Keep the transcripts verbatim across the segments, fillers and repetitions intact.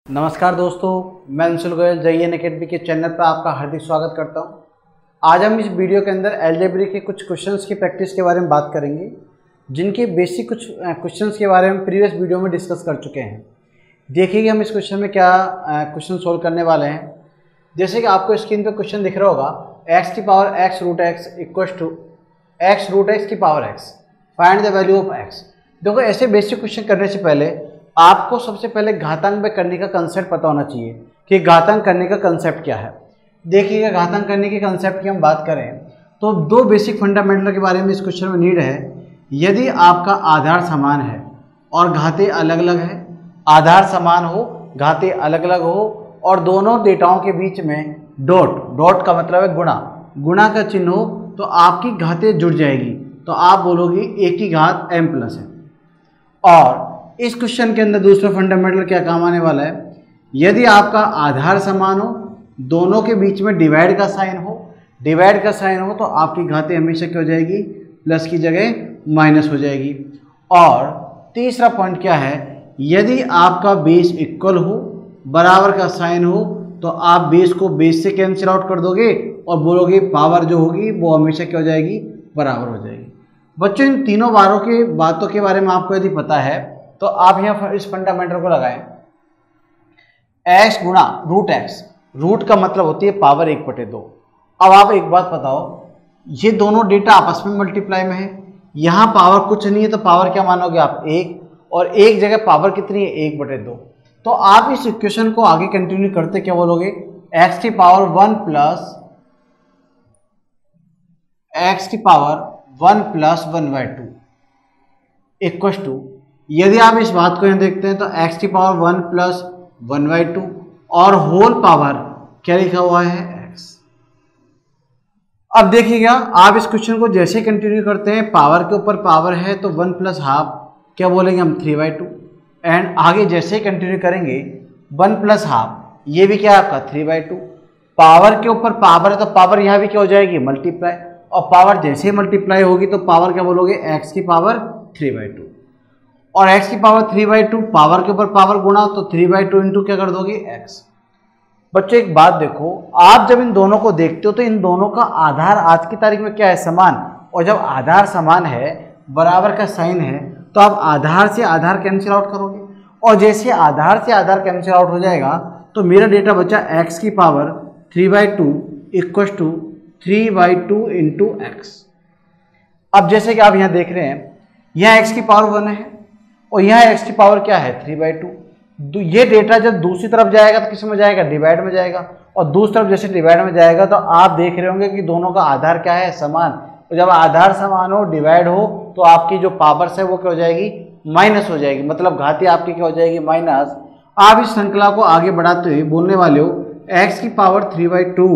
नमस्कार दोस्तों, मैं अंशुल गोयल जेईएन अकेडमी के चैनल पर आपका हार्दिक स्वागत करता हूं। आज हम इस वीडियो के अंदर अलजेब्रा के कुछ क्वेश्चंस की प्रैक्टिस के बारे में बात करेंगे, जिनके बेसिक कुछ क्वेश्चंस के बारे में प्रीवियस वीडियो में डिस्कस कर चुके हैं। देखिए कि हम इस क्वेश्चन में क्या क्वेश्चन सोल्व करने वाले हैं। जैसे कि आपको स्क्रीन पर क्वेश्चन दिख रहा होगा, एक्स की power X root X equal to X root X की power X, find the value of X. देखो, ऐसे बेसिक क्वेश्चन करने से पहले आपको सबसे पहले घातांक में करने का कंसेप्ट पता होना चाहिए कि घातांक करने का कंसेप्ट क्या है। देखिएगा, घातांक करने के कंसेप्ट की हम बात करें तो दो बेसिक फंडामेंटल के बारे में इस क्वेश्चन में नीड है। यदि आपका आधार समान है और घाते अलग अलग है, आधार समान हो, घाते अलग अलग हो और दोनों डेटाओं के बीच में डॉट डॉट का मतलब है गुणा गुणा का चिन्ह हो, तो आपकी घाते जुड़ जाएगी, तो आप बोलोगे ए की घात एम प्लस है। और इस क्वेश्चन के अंदर दूसरा फंडामेंटल क्या काम आने वाला है, यदि आपका आधार समान हो, दोनों के बीच में डिवाइड का साइन हो डिवाइड का साइन हो तो आपकी घातें हमेशा क्या हो जाएगी, प्लस की जगह माइनस हो जाएगी। और तीसरा पॉइंट क्या है, यदि आपका बेस इक्वल हो, बराबर का साइन हो, तो आप बेस को बेस से कैंसिल आउट कर दोगे और बोलोगे पावर जो होगी वो हमेशा क्या हो जाएगी, बराबर हो जाएगी। बच्चों, इन तीनों बारों की बातों के बारे में आपको यदि पता है तो आप यहाँ इस फंडामेंटल को लगाएं। एक्स गुणा रूट एक्स, रूट का मतलब होती है पावर एक बटे दो। अब आप एक बात बताओ, ये दोनों डेटा आपस में मल्टीप्लाई में है, यहाँ पावर कुछ नहीं है तो पावर क्या मानोगे आप, एक, और एक जगह पावर कितनी है, एक बटे दो। तो आप इस इक्वेशन को आगे कंटिन्यू करते क्या बोलोगे, एक्स की पावर वन प्लस एक्स की power one plus one by two equal to, यदि आप इस बात को यहाँ देखते हैं तो x की power one plus one by two और होल पावर क्या लिखा हुआ है, x। अब देखिएगा, आप इस क्वेश्चन को जैसे कंटिन्यू करते हैं, पावर के ऊपर पावर है तो वन प्लस हाफ क्या बोलेंगे हम, थ्री बाई टू। एंड आगे जैसे ही कंटिन्यू करेंगे, वन प्लस हाफ ये भी क्या है आपका थ्री बाई टू। पावर के ऊपर पावर है तो पावर यहाँ भी क्या हो जाएगी, मल्टीप्लाई, और पावर जैसे ही मल्टीप्लाई होगी तो पावर क्या बोलोगे, x की पावर थ्री बाई टू, और x की power three by two, power के ऊपर पावर गुणा तो थ्री बाई टू इंटू क्या कर दोगे, x। बच्चों, एक बात देखो, आप जब इन दोनों को देखते हो तो इन दोनों का आधार आज की तारीख में क्या है, समान। और जब आधार समान है, बराबर का साइन है, तो आप आधार से आधार कैंसिल आउट करोगे, और जैसे आधार से आधार कैंसिल आउट हो जाएगा तो मेरा डेटा बचा x की power three by two equal to three by two into x. अब जैसे कि आप यहाँ देख रहे हैं, यहाँ x की पावर वन है और यहाँ x की पावर क्या है, थ्री बाई टू। ये डेटा जब दूसरी तरफ जाएगा तो किस में जाएगा, डिवाइड में जाएगा, और दूसरी तरफ जैसे डिवाइड में जाएगा तो आप देख रहे होंगे कि दोनों का आधार क्या है, समान। तो जब आधार समान हो, डिवाइड हो, तो आपकी जो पावर्स है वो क्या हो जाएगी, माइनस हो जाएगी, मतलब घाती आपकी क्या हो जाएगी, माइनस। आप इस श्रृंखला को आगे बढ़ाते हुए बोलने वाले हो एक्स की power three by two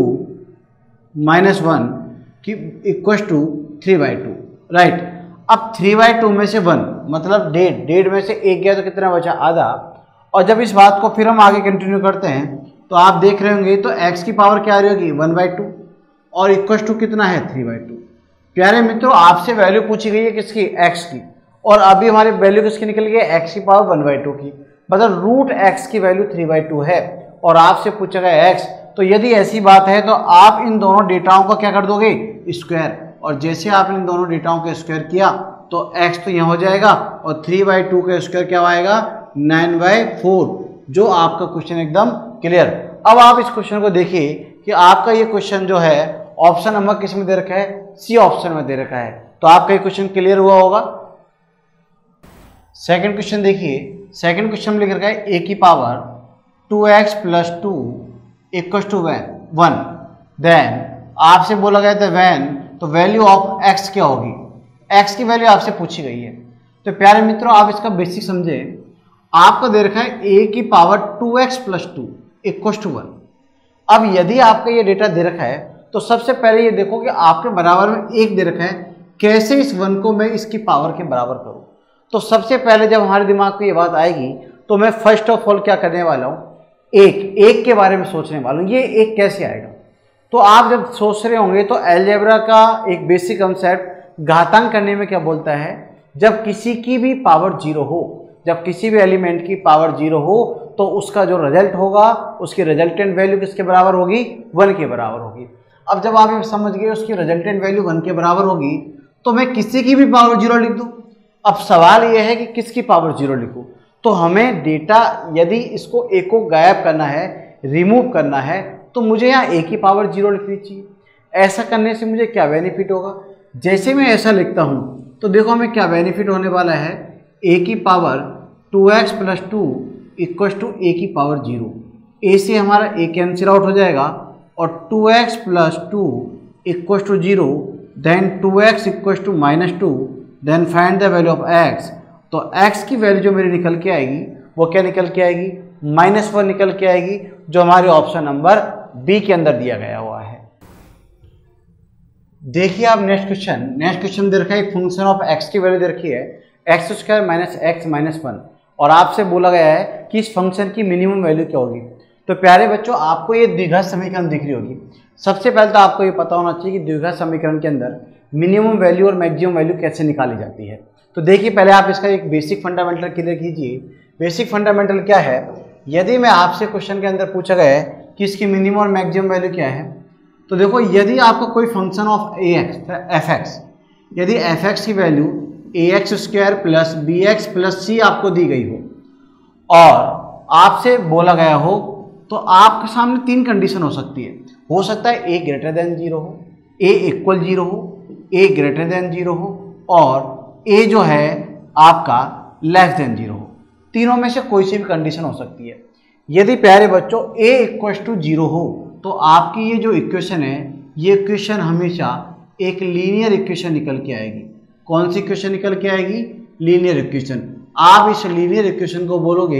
minus one की equal to three by two, right. अब थ्री बाई टू में से वन मतलब डेढ़, डेढ़ में से एक गया तो कितना बचा, आधा। और जब इस बात को फिर हम आगे कंटिन्यू करते हैं तो आप देख रहे होंगे तो x की पावर क्या आ रही होगी, वन बाई टू, और इक्व टू कितना है, थ्री बाई टू। प्यारे मित्रों, आपसे वैल्यू पूछी गई है किसकी, x की, और अभी हमारी वैल्यू किसकी निकल गई है, x की पावर वन बाई टू की, मतलब रूट x की वैल्यू थ्री बाई टू है, और आपसे पूछा गया x। तो यदि ऐसी बात है तो आप इन दोनों डेटाओं का क्या कर दोगे, स्क्वायर, और जैसे आपने इन दोनों डेटाओं का स्क्वायर किया तो x तो यहाँ हो जाएगा, और थ्री बाई टू का स्क्वायर क्या आएगा, नाइन बाई फोर, जो आपका क्वेश्चन एकदम क्लियर। अब आप इस क्वेश्चन को देखिए कि आपका ये क्वेश्चन जो है ऑप्शन नंबर किस में दे रखा है, सी ऑप्शन में दे रखा है, तो आपका ये क्वेश्चन क्लियर हुआ होगा। सेकंड क्वेश्चन देखिए, सेकंड क्वेश्चन में लिख रखा है ए की power two x plus two equal to one, then आपसे बोला गया था वैन, तो वैल्यू ऑफ x क्या होगी, x की वैल्यू आपसे पूछी गई है। तो प्यारे मित्रों, आप इसका बेसिक समझे, आपको दे रखा है a की power two x plus two equal to one. अब यदि आपका ये डेटा दे रखा है तो सबसे पहले ये देखो कि आपके बराबर में एक दे रखा है, कैसे इस वन को मैं इसकी पावर के बराबर करूं। तो सबसे पहले जब हमारे दिमाग को ये बात आएगी तो मैं फर्स्ट ऑफ ऑल क्या करने वाला हूं, एक एक के बारे में सोचने वाला हूं, ये एक कैसे आएगा। तो आप जब सोच रहे होंगे तो अलजेब्रा का एक बेसिक कंसेप्ट घातांक करने में क्या बोलता है, जब किसी की भी पावर जीरो हो जब किसी भी एलिमेंट की पावर जीरो हो तो उसका जो रिजल्ट होगा उसकी रिजल्टेंट वैल्यू किसके बराबर होगी, वन के बराबर होगी। अब जब आप ये समझ गए उसकी रिजल्टेंट वैल्यू वन के बराबर होगी तो मैं किसी की भी पावर जीरो लिख दूँ। अब सवाल यह है कि किसकी पावर जीरो लिखूँ, तो हमें डेटा यदि इसको ए को गायब करना है, रिमूव करना है, तो मुझे यहाँ ए की पावर जीरो लिखनी चाहिए। ऐसा करने से मुझे क्या बेनिफिट होगा, जैसे मैं ऐसा लिखता हूँ तो देखो हमें क्या बेनिफिट होने वाला है, ए की power two x plus two equal to a की पावर जीरो। ए से हमारा ए कैंसिल आउट हो जाएगा और two x plus two equal to zero, then two x equal to minus two, then find the value of x. तो x की value जो मेरी निकल के आएगी वो क्या निकल के आएगी, माइनस वन निकल के आएगी, जो हमारे ऑप्शन नंबर बी के अंदर दिया गया हुआ है। देखिए आप नेक्स्ट क्वेश्चन, नेक्स्ट क्वेश्चन दे रखा है, एक फंक्शन ऑफ x की वैल्यू दे रखी है x square minus x minus one, और आपसे बोला गया है कि इस फंक्शन की मिनिमम वैल्यू क्या होगी। तो प्यारे बच्चों आपको ये द्विघात समीकरण दिख रही होगी। सबसे पहले तो आपको ये पता होना चाहिए कि द्विघात समीकरण के अंदर मिनिमम वैल्यू और मैक्सिमम वैल्यू कैसे निकाली जाती है। तो देखिए पहले आप इसका एक बेसिक फंडामेंटल क्लियर कीजिए। बेसिक फंडामेंटल क्या है, यदि मैं आपसे क्वेश्चन के अंदर पूछा गया है कि इसकी मिनिमम और मैक्सिमम वैल्यू क्या है, तो देखो यदि आपका कोई function of a x f x, यदि एफ एक्स की value a x square plus b x plus c आपको दी गई हो और आपसे बोला गया हो, तो आपके सामने तीन कंडीशन हो सकती है। हो सकता है ए ग्रेटर देन जीरो हो, ए इक्वल जीरो हो, ए ग्रेटर देन जीरो हो, और ए जो है आपका लेस देन जीरो हो। तीनों में से कोई सी भी कंडीशन हो सकती है। यदि प्यारे बच्चों ए इक्वल टू जीरो हो तो आपकी ये जो इक्वेशन है, ये इक्वेशन हमेशा एक लीनियर इक्वेशन निकल के आएगी। कौन सी इक्वेशन निकल के आएगी, लीनियर इक्वेशन। आप इस लीनियर इक्वेशन को बोलोगे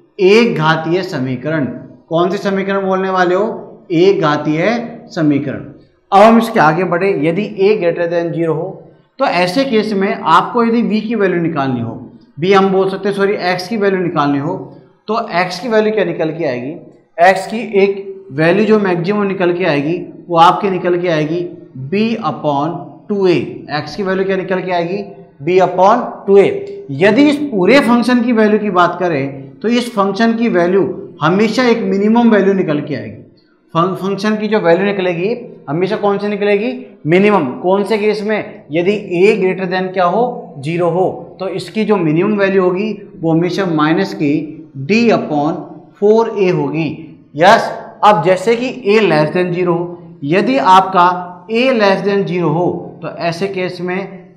एक घातीय समीकरण। कौन सी समीकरण बोलने वाले हो, एक घातीय समीकरण। अब हम इसके आगे बढ़े, यदि ए ग्रेटर देन जीरो हो तो ऐसे केस में आपको यदि b की वैल्यू निकालनी हो, b हम बोल सकते हैं सॉरी x की वैल्यू निकालनी हो, तो x की वैल्यू क्या निकल के आएगी, x की एक वैल्यू जो मैक्सिमम निकल के आएगी वो आपके निकल के आएगी b upon two a. X की वैल्यू क्या निकल के आएगी, b अपॉन टू ए। यदि इस पूरे फंक्शन की वैल्यू की बात करें तो इस फंक्शन की वैल्यू हमेशा एक मिनिमम वैल्यू निकल के आएगी। फंक्शन की जो वैल्यू निकलेगी हमेशा कौन सी निकलेगी, मिनिमम। कौन से केस में, यदि a ग्रेटर देन क्या हो, जीरो हो, तो इसकी जो मिनिमम वैल्यू होगी वो हमेशा माइनस की d अपॉन फोर ए होगी। यस, अब जैसे कि a लेस देन जीरो हो, यदि आपका a लेस देन जीरो हो तो ऐसे केस में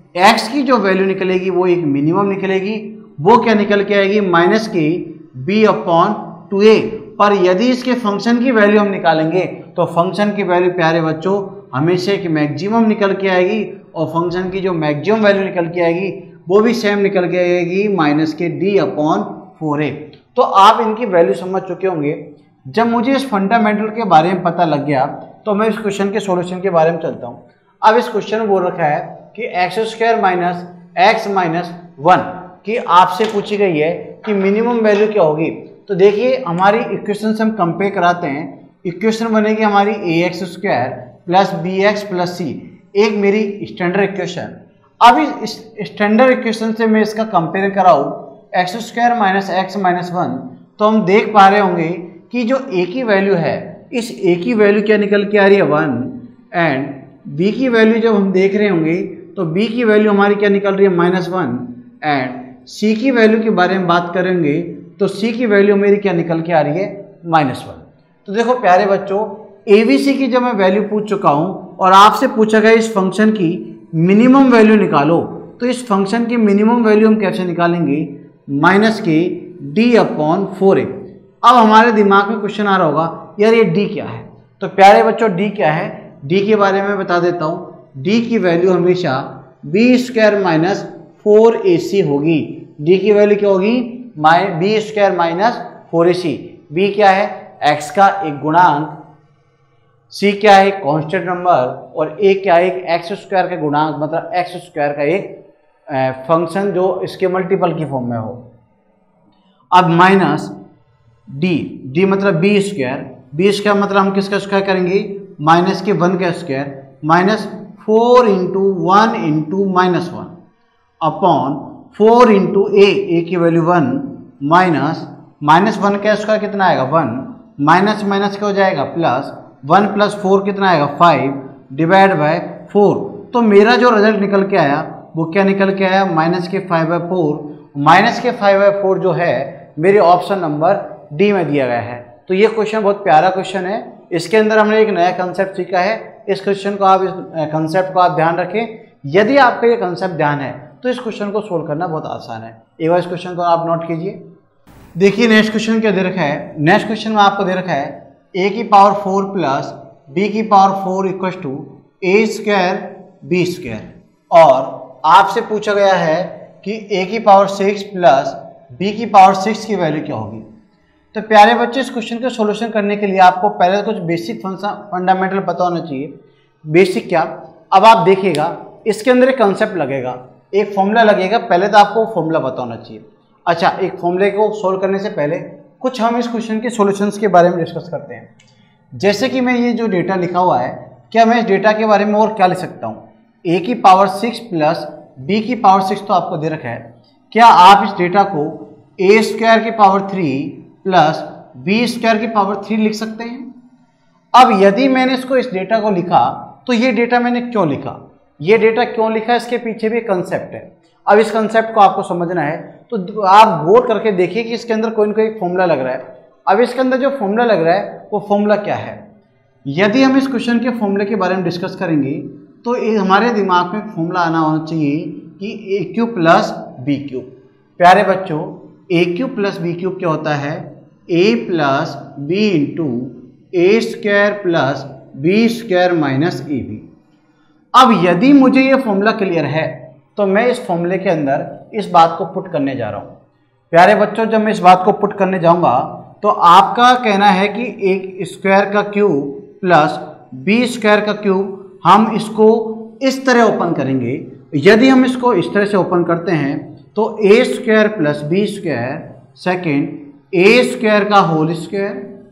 x की जो वैल्यू निकलेगी वो एक मिनिमम निकलेगी। वो क्या निकल के आएगी, माइनस की b अपॉन टू ए। पर यदि इसके फंक्शन की वैल्यू हम निकालेंगे तो फंक्शन की वैल्यू प्यारे बच्चों हमेशा एक मैक्सिमम निकल के आएगी, और फंक्शन की जो मैक्सिमम वैल्यू निकल के आएगी वो भी सेम निकल के आएगी, माइनस के डी अपॉन फोर ए। तो आप इनकी वैल्यू समझ चुके होंगे। जब मुझे इस फंडामेंटल के बारे में पता लग गया तो मैं इस क्वेश्चन के सॉल्यूशन के बारे में चलता हूँ। अब इस क्वेश्चन में बोल रखा है कि x square minus x minus one की आपसे पूछी गई है कि मिनिमम वैल्यू क्या होगी। तो देखिए हमारी इक्वेशन से हम कंपेयर कराते हैं। इक्वेशन बनेगी हमारी a x square plus b x plus c, एक मेरी स्टैंडर्ड इक्वेशन। अब इस स्टैंडर्ड इक्वेशन से मैं इसका कंपेयर कराऊँ x square minus x minus one, तो हम देख पा रहे होंगे कि जो ए की वैल्यू है, इस ए की वैल्यू क्या निकल के आ रही है, वन, एंड बी की वैल्यू जब हम देख रहे होंगे तो बी की वैल्यू हमारी क्या निकल रही है, माइनस वन, एंड सी की वैल्यू के बारे में बात करेंगे तो सी की वैल्यू मेरी क्या निकल के आ रही है, माइनस वन। तो देखो प्यारे बच्चों, ए बी सी की जब मैं वैल्यू पूछ चुका हूँ और आपसे पूछा गया इस फंक्शन की मिनिमम वैल्यू निकालो, तो इस फंक्शन की मिनिमम वैल्यू हम कैसे निकालेंगे, माइनस के डी अपॉन फोर ए। अब हमारे दिमाग में क्वेश्चन आ रहा होगा यार ये डी क्या है। तो प्यारे बच्चों डी क्या है, डी के बारे में बता देता हूँ। डी की वैल्यू हमेशा b square minus four a c होगी। डी की वैल्यू क्या होगी, माइ b square minus four a c. B क्या है, एक्स का एक गुणांक, सी क्या है, कांस्टेंट नंबर, और ए क्या है, एक एक्स स्क्वायर का गुणांक, मतलब एक्स स्क्वायर का एक फंक्शन जो इसके मल्टीपल की फॉर्म में हो। अब माइनस डी, डी मतलब बी स्क्वायर, बी स्क्वायर मतलब हम किसका स्क्वायर करेंगे, माइनस के वन का square, minus four into one into minus one upon four into a, a की value one, minus minus one का स्क्वायर कितना आएगा वन, माइनस माइनस क्या हो जाएगा प्लस, वन प्लस फोर कितना आएगा फाइव डिवाइड बाय फोर। तो मेरा जो रिजल्ट निकल के आया वो क्या निकल के आया, माइनस के फाइव बाय फोर। माइनस के फाइव बाय फोर जो है मेरे ऑप्शन नंबर डी में दिया गया है। तो ये क्वेश्चन बहुत प्यारा क्वेश्चन है। इसके अंदर हमने एक नया कंसेप्ट सीखा है। इस क्वेश्चन को आप इस कंसेप्ट को आप ध्यान रखें। यदि आपका ये कंसेप्ट ध्यान है तो इस क्वेश्चन को सोल्व करना बहुत आसान है। एक बार इस क्वेश्चन को आप नोट कीजिए। देखिए नेक्स्ट क्वेश्चन क्या दे रखा है। नेक्स्ट क्वेश्चन में आपको दे रखा है ए की पावर फोर प्लस बी की power four equal to a square b square और आपसे पूछा गया है कि ए की पावर सिक्स प्लस बी की पावर सिक्स की वैल्यू क्या होगी। तो प्यारे बच्चे इस क्वेश्चन का सॉल्यूशन करने के लिए आपको पहले कुछ बेसिक फंडामेंटल पता होना चाहिए। बेसिक क्या, अब आप देखिएगा इसके अंदर एक कंसेप्ट लगेगा, एक फॉर्मूला लगेगा। पहले तो आपको फॉर्मूला पता होना चाहिए। अच्छा, एक फॉर्मूले को सोल्व करने से पहले कुछ हम इस क्वेश्चन के सॉल्यूशंस के बारे में डिस्कस करते हैं। जैसे कि मैं ये जो डेटा लिखा हुआ है, क्या मैं इस डेटा के बारे में और क्या लिख सकता हूँ। ए की पावर सिक्स प्लस बी की पावर सिक्स तो आपको दे रखा है। क्या आप इस डेटा को ए स्क्वायर की power three plus b square की पावर थ्री लिख सकते हैं। अब यदि मैंने इसको इस डेटा को लिखा तो ये डेटा मैंने क्यों लिखा, ये डेटा क्यों लिखा, इसके पीछे भी कंसेप्ट है। अब इस कंसेप्ट को आपको समझना है तो आप गौर करके देखिए कि इसके अंदर कोई ना कोई फॉर्मूला लग रहा है। अब इसके अंदर जो फॉर्मूला लग रहा है वो फॉर्मूला क्या है। यदि हम इस क्वेश्चन के फॉर्मूले के बारे में डिस्कस करेंगे तो हमारे दिमाग में फॉर्मूला आना होना चाहिए कि a cube plus b cube. प्यारे बच्चों, a cube plus b cube क्या होता है, a plus b into a square plus b square minus a b. अब यदि मुझे ये फॉर्मूला क्लियर है तो मैं इस फॉर्मूले के अंदर इस बात को पुट करने जा रहा हूँ। प्यारे बच्चों, जब मैं इस बात को पुट करने जाऊँगा तो आपका कहना है कि एक स्क्वायर का क्यूब प्लस बी स्क्वायर का क्यूब, हम इसको इस तरह ओपन करेंगे। यदि हम इसको इस तरह से ओपन करते हैं तो ए square plus b square second a square का whole square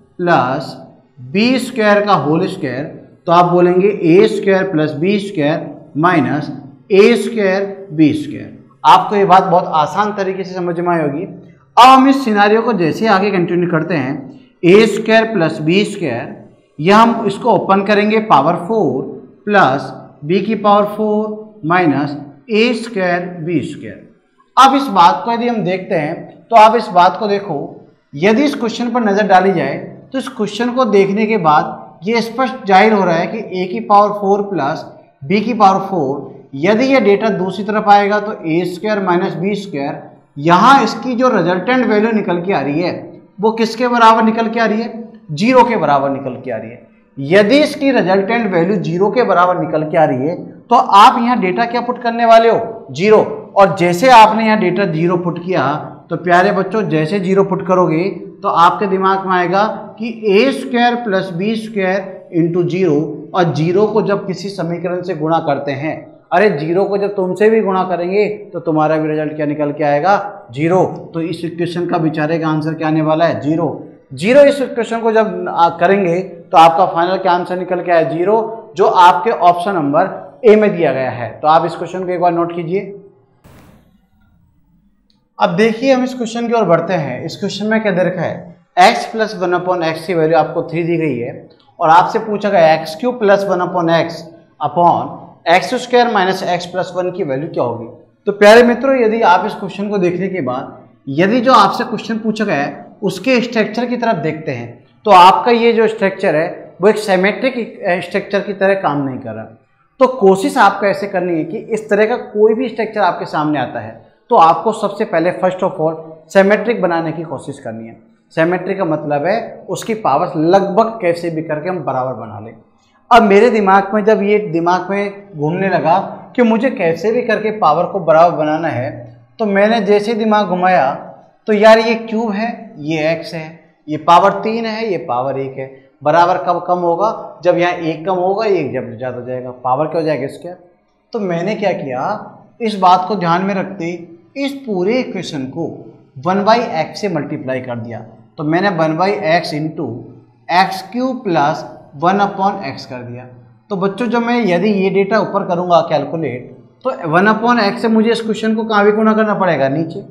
plus b square का होल स्क्वायर, तो आप बोलेंगे a square plus b square minus a square b square. आपको ये बात बहुत आसान तरीके से समझ में आई होगी। अब हम इस सिनारियो को जैसे आगे कंटिन्यू करते हैं, a square plus b square, यह हम इसको ओपन करेंगे पावर फोर प्लस बी की power four minus a square b square. अब इस बात को यदि हम देखते हैं तो आप इस बात को देखो, यदि इस क्वेश्चन पर नज़र डाली जाए तो इस क्वेश्चन को देखने के बाद ये स्पष्ट जाहिर हो रहा है कि ए की पावर फोर प्लस बी की पावर फोर, यदि ये डेटा दूसरी तरफ आएगा तो ए स्क्वायर माइनस बी स्क्वायर, यहाँ इसकी जो रिजल्टेंट वैल्यू निकल के आ रही है वो किसके बराबर निकल के आ रही है, जीरो के बराबर निकल के आ रही है। यदि इसकी रिजल्टेंट वैल्यू जीरो के बराबर निकल के आ रही है तो आप यहाँ डेटा क्या पुट करने वाले हो, जीरो। और जैसे आपने यहाँ डेटा जीरो पुट किया तो प्यारे बच्चों, जैसे जीरो पुट करोगे तो आपके दिमाग में आएगा कि a square plus b square into zero, और जीरो को जब किसी समीकरण से गुणा करते हैं, अरे जीरो को जब तुमसे भी गुणा करेंगे तो तुम्हारा भी रिजल्ट क्या निकल के आएगा, जीरो। तो इस इक्वेशन का बेचारे का आंसर क्या आने वाला है, जीरो। जीरो इस इक्वेशन को जब करेंगे तो आपका फाइनल क्या आंसर निकल के आया, जीरो, जो आपके ऑप्शन नंबर ए में दिया गया है। तो आप इस क्वेश्चन को एक बार नोट कीजिए। अब देखिए हम इस क्वेश्चन की ओर बढ़ते हैं। इस क्वेश्चन में क्या दे रखा है, x plus one upon x की वैल्यू आपको थ्री दी गई है और आपसे पूछा गया x cube plus one upon x upon x square minus x plus one की वैल्यू क्या होगी। तो प्यारे मित्रों, यदि आप इस क्वेश्चन को देखने के बाद यदि जो आपसे क्वेश्चन पूछा गया है उसके स्ट्रक्चर की तरफ देखते हैं तो आपका ये जो स्ट्रक्चर है वो एक सिमेट्रिक स्ट्रक्चर की तरह काम नहीं कर रहा। तो कोशिश आपको ऐसे करनी है कि इस तरह का कोई भी स्ट्रक्चर आपके सामने आता है तो आपको सबसे पहले फर्स्ट ऑफ ऑल सिमेट्रिक बनाने की कोशिश करनी है। सिमेट्रिक का मतलब है उसकी पावर्स लगभग कैसे भी करके हम बराबर बना लें। अब मेरे दिमाग में जब ये दिमाग में घूमने लगा कि मुझे कैसे भी करके पावर को बराबर बनाना है, तो मैंने जैसे दिमाग घुमाया तो यार ये क्यूब है, ये एक्स है, ये पावर तीन है, ये पावर एक है। बराबर कब कम होगा, जब यहाँ एक कम होगा, एक जब ज़्यादा हो जाएगा, पावर क्या हो जाएगा स्क्वायर। तो मैंने क्या किया, इस बात को ध्यान में रखते इस पूरे इक्वेशन को वन बाई एक्स से मल्टीप्लाई कर दिया। तो मैंने one by x into x cube plus one upon x कर दिया। तो बच्चों, जब मैं यदि ये डेटा ऊपर करूँगा कैलकुलेट तो वन अपॉन एक्स से मुझे इस क्वेश्चन को कहाँ भी गुणा करना पड़ेगा, नीचे।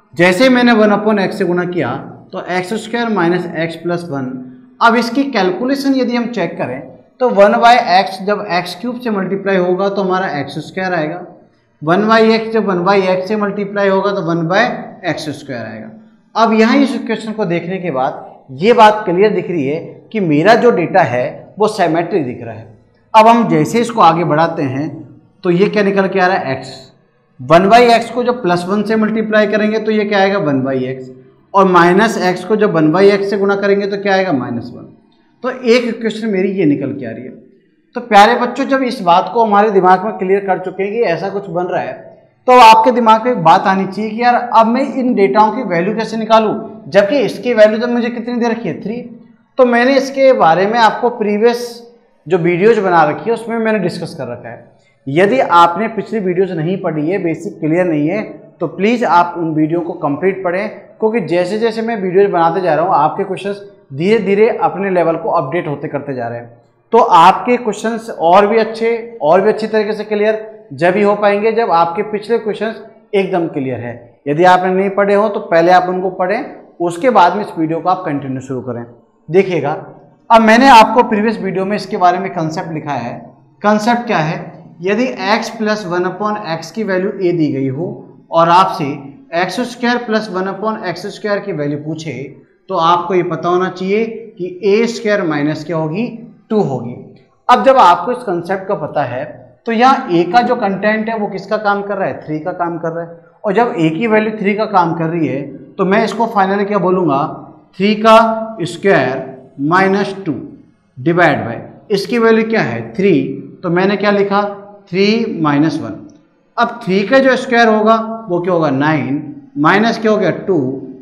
जैसे मैंने वन अपॉन एक्स से गुणा किया तो x square minus x plus one. अब इसकी कैलकुलेशन यदि हम चेक करें तो वन बाई एक्स जब एक्स क्यूब से मल्टीप्लाई होगा तो हमारा एक्स स्क्वायर आएगा, वन बाई एक्स जब वन बाई एक्स से मल्टीप्लाई होगा तो वन बाई एक्स स्क्वायर आएगा। अब यहाँ इस इक्वेशन को देखने के बाद ये बात क्लियर दिख रही है कि मेरा जो डेटा है वो सिमेट्रिक दिख रहा है। अब हम जैसे इसको आगे बढ़ाते हैं तो ये क्या निकल के आ रहा है, एक्स। वन बाई एक्स को जब प्लस वन से मल्टीप्लाई करेंगे तो ये क्या आएगा, वन बाई एक्स, और माइनस एक्स को जब वन बाई एक्स से गुणा करेंगे तो क्या आएगा, माइनस वन। तो एक इक्वेशन मेरी ये निकल के आ रही है। तो प्यारे बच्चों, जब इस बात को हमारे दिमाग में क्लियर कर चुके हैं कि ऐसा कुछ बन रहा है, तो आपके दिमाग में एक बात आनी चाहिए कि यार अब मैं इन डेटाओं की वैल्यू कैसे निकालूं, जबकि इसकी वैल्यू तो मुझे कितनी दे रखी है, थ्री। तो मैंने इसके बारे में आपको प्रीवियस जो वीडियोज बना रखी है उसमें मैंने डिस्कस कर रखा है। यदि आपने पिछली वीडियोज नहीं पढ़ी है, बेसिक क्लियर नहीं है, तो प्लीज़ आप उन वीडियो को कंप्लीट पढ़ें, क्योंकि जैसे जैसे मैं वीडियोज बनाते जा रहा हूँ आपके क्वेश्चंस धीरे धीरे अपने लेवल को अपडेट होते करते जा रहे हैं। तो आपके क्वेश्चंस और भी अच्छे और भी अच्छी तरीके से क्लियर जब ही हो पाएंगे जब आपके पिछले क्वेश्चंस एकदम क्लियर है। यदि आपने नहीं पढ़े हो तो पहले आप उनको पढ़ें, उसके बाद में इस वीडियो को आप कंटिन्यू शुरू करें। देखिएगा, अब मैंने आपको प्रीवियस वीडियो में इसके बारे में कंसेप्ट लिखा है। कंसेप्ट क्या है, यदि x plus one upon x की वैल्यू a दी गई हो और आपसे x square plus one upon x square की वैल्यू पूछे, तो आपको ये पता होना चाहिए कि ए स्क्वायर माइनस क्या होगी, टू होगी। अब जब आपको इस कंसेप्ट का पता है तो यहाँ a का जो कंटेंट है वो किसका काम कर रहा है, थ्री का काम कर रहा है। और जब a की वैल्यू थ्री का काम कर रही है तो मैं इसको फाइनली क्या बोलूँगा, थ्री का square minus two divide by, इसकी वैल्यू क्या है, थ्री, तो मैंने क्या लिखा, थ्री माइनस वन। अब थ्री का जो स्क्वायर होगा वो क्या होगा, नाइन, माइनस क्या हो गया, टू,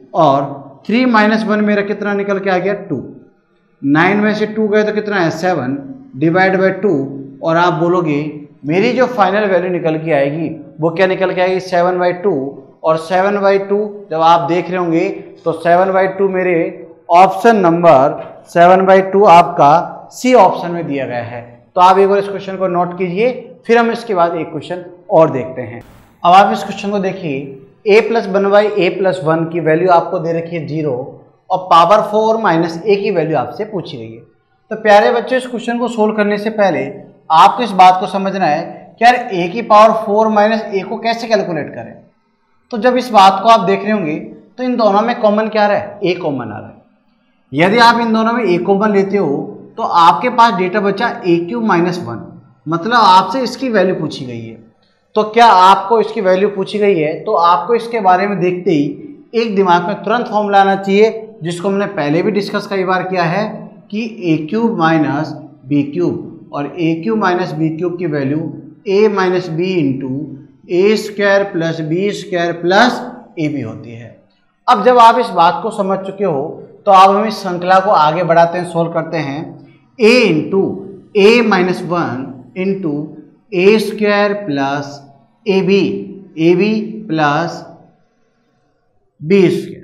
और थ्री माइनस वन मेरा कितना निकल के आ गया, टू। नाइन में से टू गए तो कितना है, सेवन, डिवाइड बाय टू, और आप बोलोगे मेरी जो फाइनल वैल्यू निकल के आएगी वो क्या निकल के आएगी, सेवन बाई टू। और सेवन बाई टू जब आप देख रहे होंगे तो सेवन बाई टू मेरे option number seven by two आपका सी ऑप्शन में दिया गया है। तो आप एक बार इस क्वेश्चन को नोट कीजिए, फिर हम इसके बाद एक क्वेश्चन और देखते हैं। अब आप इस क्वेश्चन को देखिए, a plus one by a plus one की वैल्यू आपको दे रखी है जीरो और पावर फोर माइनस ए की वैल्यू आपसे पूछी गई है। तो प्यारे बच्चों, इस क्वेश्चन को सोल्व करने से पहले आपको इस बात को समझना है कि यार a की पावर फोर माइनस ए को कैसे कैलकुलेट करें। तो जब इस बात को आप देख रहे होंगे तो इन दोनों में कॉमन क्या आ रहा है, a कॉमन आ रहा है। यदि आप इन दोनों में a कॉमन लेते हो तो आपके पास डेटा बचा ए क्यूब माइनस वन, मतलब आपसे इसकी वैल्यू पूछी गई है। तो क्या आपको इसकी वैल्यू पूछी गई है तो आपको इसके बारे में देखते ही एक दिमाग में तुरंत फॉर्मूला आना चाहिए, जिसको हमने पहले भी डिस्कस कई बार किया है कि a cube minus b cube, और a cube minus b cube की value a minus b into a square plus b square plus a b होती है। अब जब आप इस बात को समझ चुके हो तो अब हम इस श्रृंखला को आगे बढ़ाते हैं, सोल्व करते हैं। a into a minus one into a square plus a b, a b plus b square.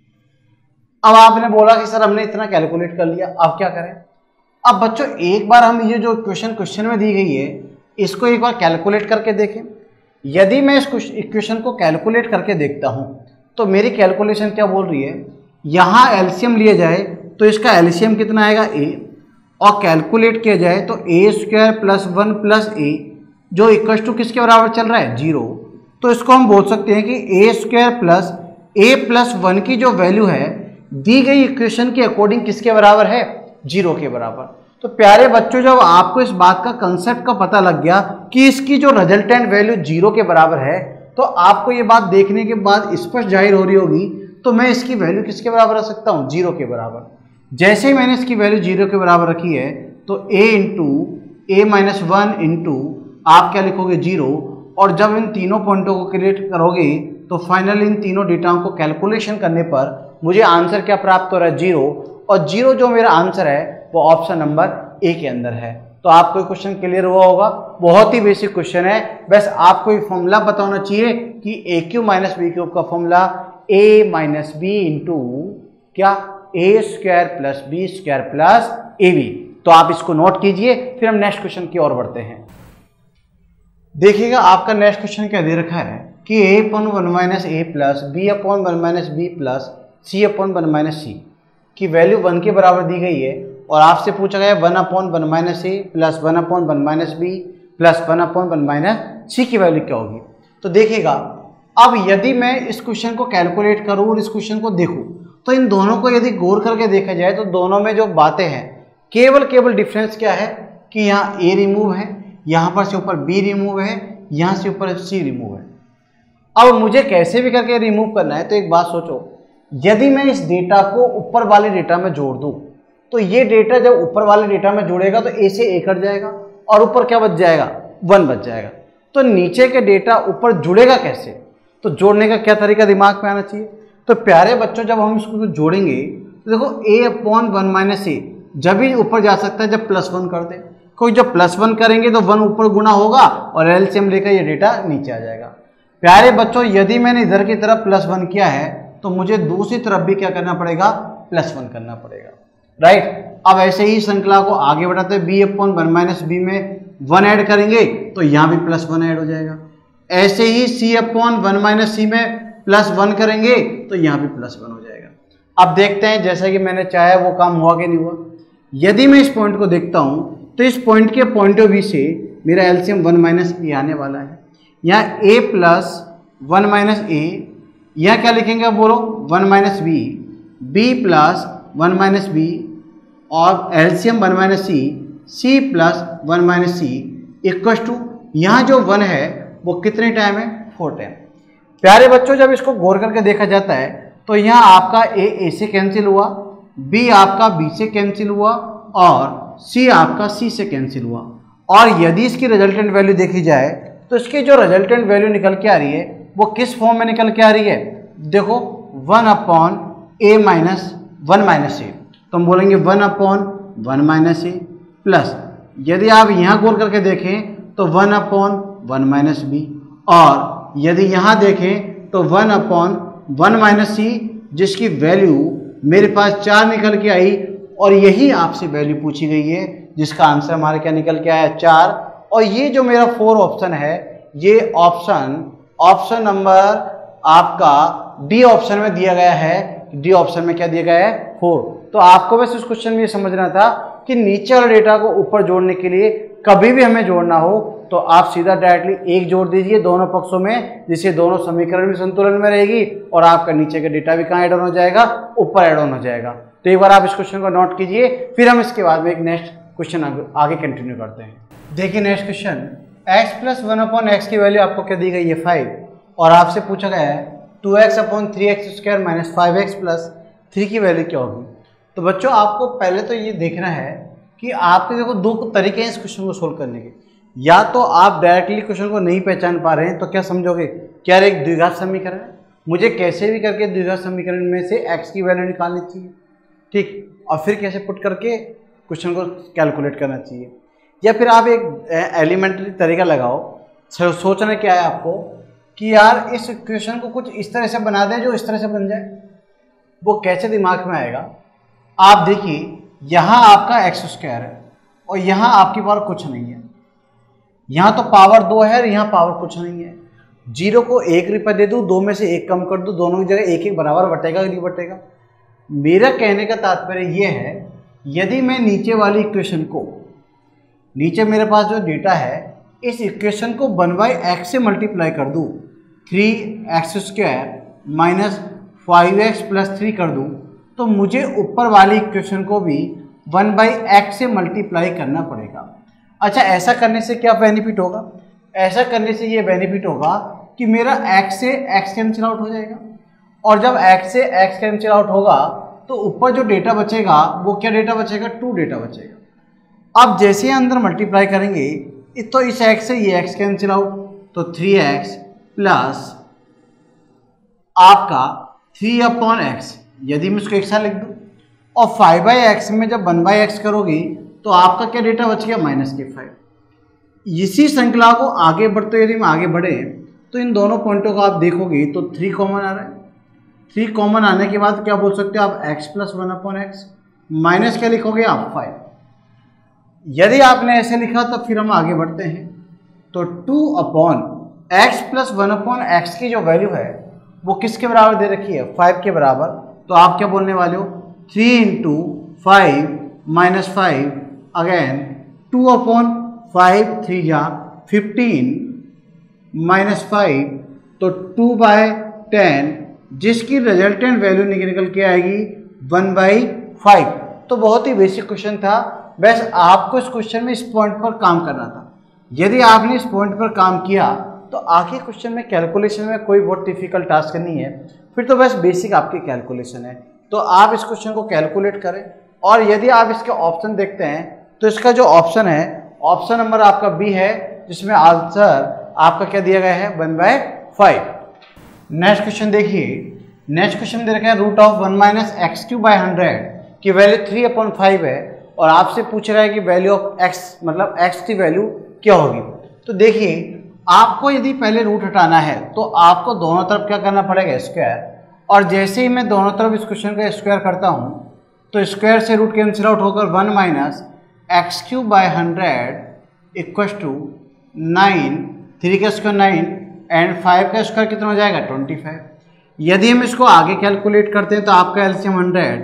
अब आपने बोला कि सर हमने इतना कैलकुलेट कर लिया, अब क्या करें। अब बच्चों एक बार हम ये जो क्वेश्चन क्वेश्चन में दी गई है इसको एक बार कैलकुलेट करके देखें। यदि मैं इस इक्वेशन को कैलकुलेट करके देखता हूं तो मेरी कैलकुलेशन क्या बोल रही है, यहाँ एलसीएम लिया जाए तो इसका एलसीएम कितना आएगा, ए, और कैलकुलेट किया जाए तो ए square plus one plus a जो इक्वल टू किसके बराबर चल रहा है, जीरो। तो इसको हम बोल सकते हैं कि a square plus a plus one की जो वैल्यू है दी गई इक्वेशन के अकॉर्डिंग किसके बराबर है, जीरो के बराबर। तो प्यारे बच्चों, जब आपको इस बात का कंसेप्ट का पता लग गया कि इसकी जो रिजल्टेंट वैल्यू जीरो के बराबर है, तो आपको ये बात देखने के बाद स्पष्ट जाहिर हो रही होगी तो मैं इसकी वैल्यू किसके बराबर रख सकता हूँ, जीरो के बराबर। जैसे ही मैंने इसकी वैल्यू जीरो के बराबर रखी है तो a into a minus one into आप क्या लिखोगे, जीरो। और जब इन तीनों पॉइंटों को क्रिएट करोगे तो फाइनली इन तीनों डेटाओं को कैलकुलेशन करने पर मुझे आंसर क्या प्राप्त हो रहा है, जीरो। और जीरो जो मेरा आंसर है वो ऑप्शन नंबर ए के अंदर है। तो आपको क्वेश्चन क्लियर हुआ होगा, बहुत ही बेसिक क्वेश्चन है। बस आपको ये फॉर्मूला पता होना चाहिए कि a cube minus b cube का formula a minus b into क्या, a square plus b square plus a b. तो आप इसको नोट कीजिए, फिर हम नेक्स्ट क्वेश्चन की ओर बढ़ते हैं। देखिएगा आपका नेक्स्ट क्वेश्चन क्या दे रखा है कि a upon one minus a plus b upon one minus b plus c upon one minus c की वैल्यू वन के बराबर दी गई है और आपसे पूछा गया one upon one minus a plus one upon one minus b plus one upon one minus c की वैल्यू क्या होगी। तो देखिएगा, अब यदि मैं इस क्वेश्चन को कैलकुलेट करूँ और इस क्वेश्चन को देखूँ तो इन दोनों को यदि गौर करके देखा जाए तो दोनों में जो बातें हैं केवल केवल डिफरेंस क्या है कि यहाँ ए रिमूव है, यहाँ पर से ऊपर बी रिमूव है, यहाँ से ऊपर सी रिमूव है। अब मुझे कैसे भी करके रिमूव करना है तो एक बात सोचो, यदि मैं इस डेटा को ऊपर वाले डेटा में जोड़ दूं तो ये डेटा जब ऊपर वाले डेटा में जुड़ेगा तो ए से ए कट जाएगा और ऊपर क्या बच जाएगा, वन बच जाएगा। तो नीचे के डेटा ऊपर जुड़ेगा कैसे, तो जोड़ने का क्या तरीका दिमाग में आना चाहिए। तो प्यारे बच्चों, जब हम इसको जोड़ेंगे तो देखो a upon one minus a जब भी ऊपर जा सकता है जब प्लस वन कर दे, क्योंकि जब प्लस वन करेंगे तो वन ऊपर गुना होगा और एलसीएम लेकर ये डेटा नीचे आ जाएगा। प्यारे बच्चों, यदि मैंने इधर की तरफ प्लस वन किया है तो मुझे दूसरी तरफ भी क्या करना पड़ेगा, प्लस वन करना पड़ेगा, राइट। अब ऐसे ही श्रृंखला को आगे बढ़ाते हैं, b upon one minus b में वन ऐड करेंगे तो यहाँ भी प्लस वन ऐड हो जाएगा। ऐसे ही c upon one minus c में प्लस वन करेंगे तो यहाँ भी प्लस वन हो जाएगा। अब देखते हैं जैसा कि मैंने चाहा वो काम हुआ कि नहीं हुआ। यदि मैं इस पॉइंट को देखता हूँ तो इस पॉइंट के पॉइंट ऑफ व्यू से मेरा एलसीएम वन माइनस ए आने वाला है। यहाँ a plus one minus a, यहाँ क्या लिखेंगे आप बोलो, one minus b, b plus one minus b और LCM one minus c, c plus one minus c equal to यहाँ जो वन है वो कितने टाइम है, फोर टाइम। प्यारे बच्चों, जब इसको गौर करके देखा जाता है तो यहाँ आपका ए ए से कैंसिल हुआ, बी आपका बी से कैंसिल हुआ और सी आपका सी से कैंसिल हुआ। और यदि इसकी रिजल्टेंट वैल्यू देखी जाए तो इसकी जो रिजल्टेंट वैल्यू निकल के आ रही है वो किस फॉर्म में निकल के आ रही है, देखो one upon a minus one minus a. तो हम बोलेंगे one upon one minus a plus, यदि आप यहाँ गौर करके देखें तो one upon one minus b, और यदि यहाँ देखें तो one upon one minus c, जिसकी वैल्यू मेरे पास चार निकल के आई और यही आपसे वैल्यू पूछी गई है जिसका आंसर हमारे क्या निकल के आया, चार। और ये जो मेरा फोर ऑप्शन है ये ऑप्शन ऑप्शन नंबर आपका डी ऑप्शन में दिया गया है। डी ऑप्शन में क्या दिया गया है, फोर। तो आपको बस इस क्वेश्चन में ये समझना था कि नीचे वाले डेटा को ऊपर जोड़ने के लिए कभी भी हमें जोड़ना हो तो आप सीधा डायरेक्टली एक जोड़ दीजिए दोनों पक्षों में, जिससे दोनों समीकरण भी संतुलन में रहेगी और आपका नीचे का डेटा भी कहाँ ऐड ऑन हो जाएगा, ऊपर ऐड ऑन हो जाएगा। तो एक बार आप इस क्वेश्चन को नोट कीजिए, फिर हम इसके बाद में एक नेक्स्ट क्वेश्चन आगे कंटिन्यू करते हैं। देखिए next question, x plus one upon x की वैल्यू आपको क्या दी गई है, फाइव, और आपसे पूछा गया है two x upon three x square minus five x plus three की वैल्यू क्या होगी। तो बच्चों, आपको पहले तो ये देखना है कि आपके देखो दो तरीके हैं इस क्वेश्चन को सोल्व करने के। या तो आप डायरेक्टली क्वेश्चन को नहीं पहचान पा रहे हैं तो क्या समझोगे, क्या एक द्विघात समीकरण है, मुझे कैसे भी करके द्विघात समीकरण में से x की वैल्यू निकालनी चाहिए, ठीक, और फिर कैसे पुट करके क्वेश्चन को कैलकुलेट करना चाहिए। या फिर आप एक एलिमेंट्री तरीका लगाओ, सोचना क्या है आपको कि यार इस क्वेश्चन को कुछ इस तरह से बना दें जो इस तरह से बन जाए। वो कैसे दिमाग में आएगा, आप देखिए यहाँ आपका एक्स स्क्वायर है और यहाँ आपकी पावर कुछ नहीं है, यहाँ तो पावर दो है और यहाँ पावर कुछ नहीं है। जीरो को एक रुपये दे दूँ, दो में से एक कम कर दूँ, दोनों की जगह एक एक बराबर बटेगा कि नहीं बटेगा। मेरा कहने का तात्पर्य ये है, यदि मैं नीचे वाली इक्वेशन को, नीचे मेरे पास जो डेटा है इस इक्वेशन को वन बाई एक्स से मल्टीप्लाई कर दूँ, three x square minus five x plus three कर दूँ, तो मुझे ऊपर वाली इक्वेशन को भी वन बाई एक्स से मल्टीप्लाई करना पड़ेगा। अच्छा, ऐसा करने से क्या बेनिफिट होगा, ऐसा करने से ये बेनिफिट होगा कि मेरा x से x कैंसिल आउट हो जाएगा, और जब x से x कैंसिल आउट होगा तो ऊपर जो डेटा बचेगा वो क्या डेटा बचेगा, टू डेटा बचेगा। अब जैसे ही अंदर मल्टीप्लाई करेंगे तो इस x से ये x कैंसिल आउट, तो थ्री एक्स प्लस आपका थ्री अपॉन एक्स, यदि मैं इसको एक साथ लिख दूँ, और फाइव बाई एक्स में जब वन बाई एक्स करोगी तो आपका क्या डेटा बच गया, माइनस के फाइव। इसी श्रृंखला को आगे बढ़ते यदि हम आगे बढ़े तो इन दोनों पॉइंटों को आप देखोगे तो थ्री कॉमन आ रहा है। थ्री कॉमन आने के बाद क्या बोल सकते हो आप, x plus one upon x minus क्या लिखोगे आप, फाइव। यदि आपने ऐसे लिखा तो फिर हम आगे बढ़ते हैं, तो two upon x plus one upon x की जो वैल्यू है वो किसके बराबर दे रखी है, फाइव के बराबर। तो आप क्या बोलने वाले हो, three into five minus five again two upon five three जा फिफ्टीन माइनस फाइव तो टू बाय टेन जिसकी रिजल्टेंट वैल्यू निकल के आएगी वन बाई फाइव। तो बहुत ही बेसिक क्वेश्चन था, बस आपको इस क्वेश्चन में इस पॉइंट पर काम करना था। यदि आपने इस पॉइंट पर काम किया तो आगे क्वेश्चन में कैलकुलेशन में कोई बहुत डिफिकल्ट टास्क नहीं है, फिर तो बस बेसिक आपकी कैलकुलेशन है। तो आप इस क्वेश्चन को कैलकुलेट करें और यदि आप इसके ऑप्शन देखते हैं तो इसका जो ऑप्शन है ऑप्शन नंबर आपका बी है, जिसमें आंसर आपका क्या दिया गया है, one by five. Next question देखिए, नेक्स्ट क्वेश्चन दे रखा है root of one minus x cube by hundred की वैल्यू थ्री अपॉन फाइव है और आपसे पूछ रहा है कि वैल्यू ऑफ एक्स मतलब एक्स की वैल्यू क्या होगी। तो देखिए आपको यदि पहले रूट हटाना है तो आपको दोनों तरफ क्या करना पड़ेगा, स्क्वायर। और जैसे ही मैं दोनों तरफ इस क्वेश्चन का स्क्वायर करता हूँ तो स्क्वायर से रूट कैंसिल आउट होकर one minus x cube by hundred equals two nine, three का स्क्वायर नाइन एंड फाइव का स्क्वायर कितना हो जाएगा, ट्वेंटी फाइव। यदि हम इसको आगे कैलकुलेट करते हैं तो आपका LCM hundred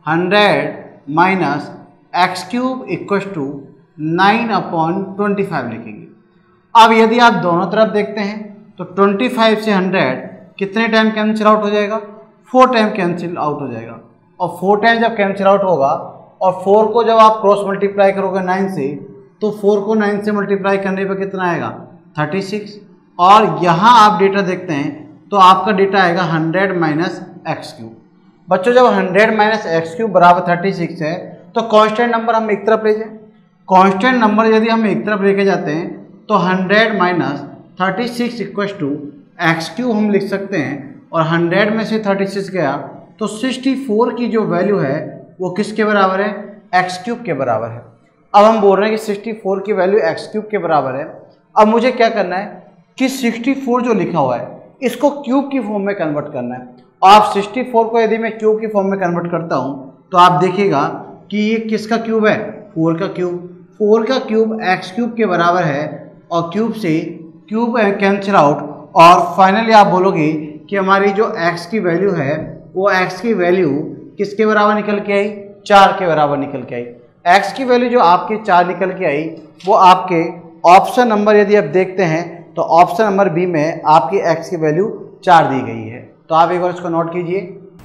hundred minus x cube equals two nine upon twenty five लिखेंगे। अब यदि आप दोनों तरफ देखते हैं तो ट्वेंटी फाइव से हंड्रेड कितने टाइम कैंसिल आउट हो जाएगा, फोर टाइम कैंसिल आउट हो जाएगा। और फोर टाइम जब कैंसिल आउट होगा और फोर को जब आप क्रॉस मल्टीप्लाई करोगे नाइन से तो फोर को नाइन से मल्टीप्लाई करने पर कितना आएगा, थर्टी सिक्स। और यहाँ आप डेटा देखते हैं तो आपका डेटा आएगा हंड्रेड माइनस एक्स क्यूब। बच्चों जब हंड्रेड माइनस एक्स क्यूब बराबर थर्टी सिक्स है तो कांस्टेंट नंबर हम एक तरफ ले जाएं। कांस्टेंट नंबर यदि हम एक तरफ लेके जाते हैं तो hundred minus thirty six equals two x cube हम लिख सकते हैं और हंड्रेड में से थर्टी सिक्स गया तो सिक्सटी फोर की जो वैल्यू है वो किसके बराबर है, एक्स क्यूब के बराबर है। अब हम बोल रहे हैं कि सिक्सटी फोर की वैल्यू एक्स क्यूब के बराबर है। अब मुझे क्या करना है कि सिक्सटी फोर जो लिखा हुआ है इसको क्यूब की फॉर्म में कन्वर्ट करना है। आप सिक्सटी फोर को यदि मैं क्यूब की फॉर्म में कन्वर्ट करता हूँ तो आप देखिएगा कि ये किसका क्यूब है, फोर का क्यूब। फोर का क्यूब एक्स क्यूब के बराबर है और क्यूब से क्यूब कैंसिल आउट और फाइनली आप बोलोगे कि हमारी जो x की वैल्यू है वो x की वैल्यू किसके बराबर निकल के आई, चार के बराबर निकल के आई। x की वैल्यू जो आपके चार निकल के आई वो आपके ऑप्शन नंबर यदि आप देखते हैं तो ऑप्शन नंबर बी में आपकी x की वैल्यू चार दी गई है। तो आप एक बार इसको नोट कीजिए।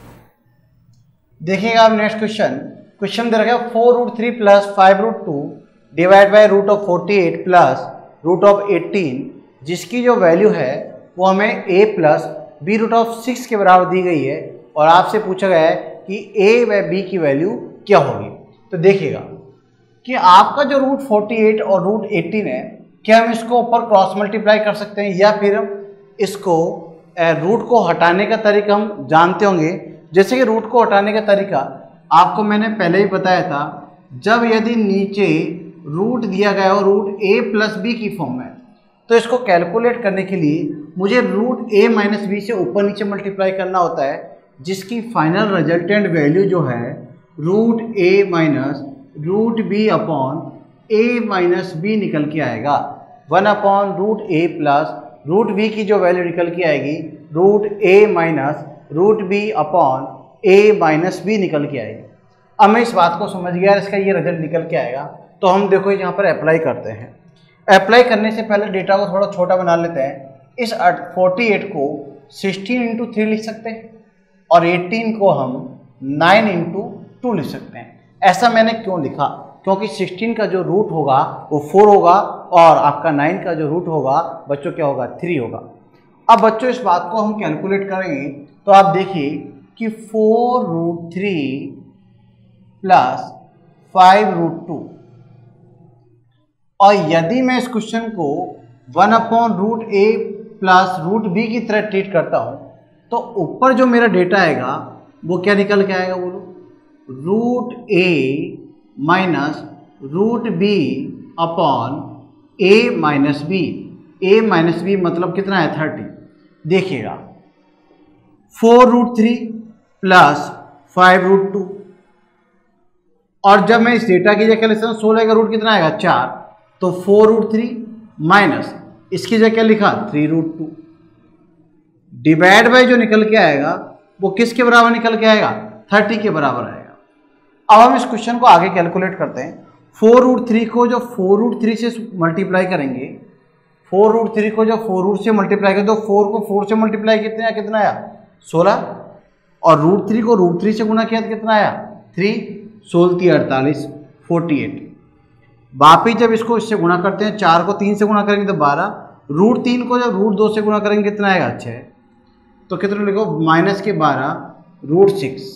देखिएगा आप नेक्स्ट क्वेश्चन, क्वेश्चन दे रखा है four root three plus five root two divide by root of forty eight plus root of eighteen जिसकी जो वैल्यू है वो हमें a plus b root of six के बराबर दी गई है और आपसे पूछा गया है कि a व b की वैल्यू क्या होगी। तो देखिएगा कि आपका जो रूट फोर्टी एट और रूट एटीन है क्या हम इसको ऊपर क्रॉस मल्टीप्लाई कर सकते हैं या फिर हम इसको रूट को हटाने का तरीका हम जानते होंगे। जैसे कि रूट को हटाने का तरीका आपको मैंने पहले ही बताया था, जब यदि नीचे रूट दिया गया हो रूट a प्लस बी की फॉर्म में तो इसको कैलकुलेट करने के लिए मुझे रूट a माइनस बी से ऊपर नीचे मल्टीप्लाई करना होता है, जिसकी फाइनल रिजल्टेंट वैल्यू जो है root a minus root b upon a minus b निकल के आएगा। One upon root a plus root b की जो वैल्यू निकल के आएगी root a minus root b upon a minus b निकल के आएगी। अब मैं इस बात को समझ गया, इसका ये रिजल्ट निकल के आएगा। तो हम देखो यहाँ पर अप्लाई करते हैं। अप्लाई करने से पहले डेटा को थोड़ा छोटा बना लेते हैं। इस फोर्टी एट को सिक्सटीन इंटू थ्री लिख सकते हैं और एटीन को हम नाइन इंटू टू लिख सकते हैं। ऐसा मैंने क्यों लिखा, क्योंकि सिक्सटीन का जो रूट होगा वो फोर होगा और आपका नाइन का जो रूट होगा बच्चों क्या होगा, थ्री होगा। अब बच्चों इस बात को हम कैलकुलेट करेंगे तो आप देखिए कि four root three plus five root two, और यदि मैं इस क्वेश्चन को one upon root a plus root b की तरह ट्रीट करता हूँ तो ऊपर जो मेरा डेटा आएगा वो क्या निकल के आएगा, बोलो, root a minus root b upon a minus b. A minus b मतलब कितना है, थर्टी। देखिएगा four root three plus five root two, और जब मैं इस डेटा की जगह सोलह का रूट कितना आएगा, चार। तो फोर रूट थ्री माइनस इसकी जगह क्या लिखा, three root two. Divide by जो निकल के आएगा वो किसके बराबर निकल के आएगा, थर्टी के बराबर आएगा। अब हम इस क्वेश्चन को आगे कैलकुलेट करते हैं। फोर रूट थ्री को जब फोर रूट थ्री से मल्टीप्लाई करेंगे, फोर रूट थ्री को जब फोर रूट से मल्टीप्लाई करें तो फोर को फोर से मल्टीप्लाई कितने आया, कितना आया, सोलह। और रूट थ्री को रूट थ्री से गुना किया तो कितना आया, थ्री। सोलह थी अड़तालीस, फोर्टी एट। वापिस जब इसको इससे गुणा करते हैं, चार को तीन से गुणा करेंगे तो बारह, रूट तीन को जब रूट दो से गुणा करेंगे कितना आएगा, छः। तो कितना लिखो, माइनस के बारह रूट सिक्स।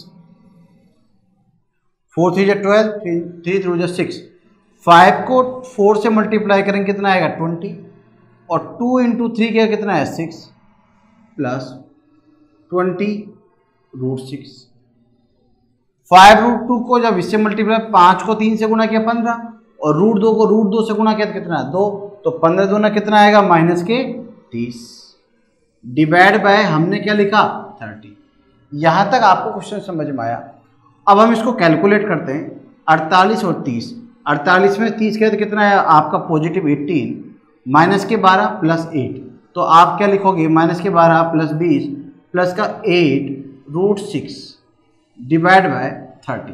फोर थ्री जो ट्वेल्व, थ्री थ्री जो सिक्स। फाइव को फोर से मल्टीप्लाई करेंगे कितना आएगा, ट्वेंटी। और टू इंटू थ्री क्या कितना है, six, plus twenty root six. Five root two को जब इससे मल्टीप्लाई, पाँच को तीन से गुणा किया पंद्रह, और रूट दो को रूट दो से गुणा किया तो कितना है, दो। तो पंद्रह दूना कितना आएगा, माइनस के तीस। डिवाइड बाय हमने क्या लिखा, थर्टी। यहाँ तक आपको क्वेश्चन समझ में आया। अब हम इसको कैलकुलेट करते हैं, अड़तालीस और तीस। अड़तालीस में तीस के तो कितना है आपका, पॉजिटिव एटीन, माइनस के बारह प्लस एट। तो आप क्या लिखोगे, माइनस के बारह प्लस बीस प्लस का eight root six divide by thirty.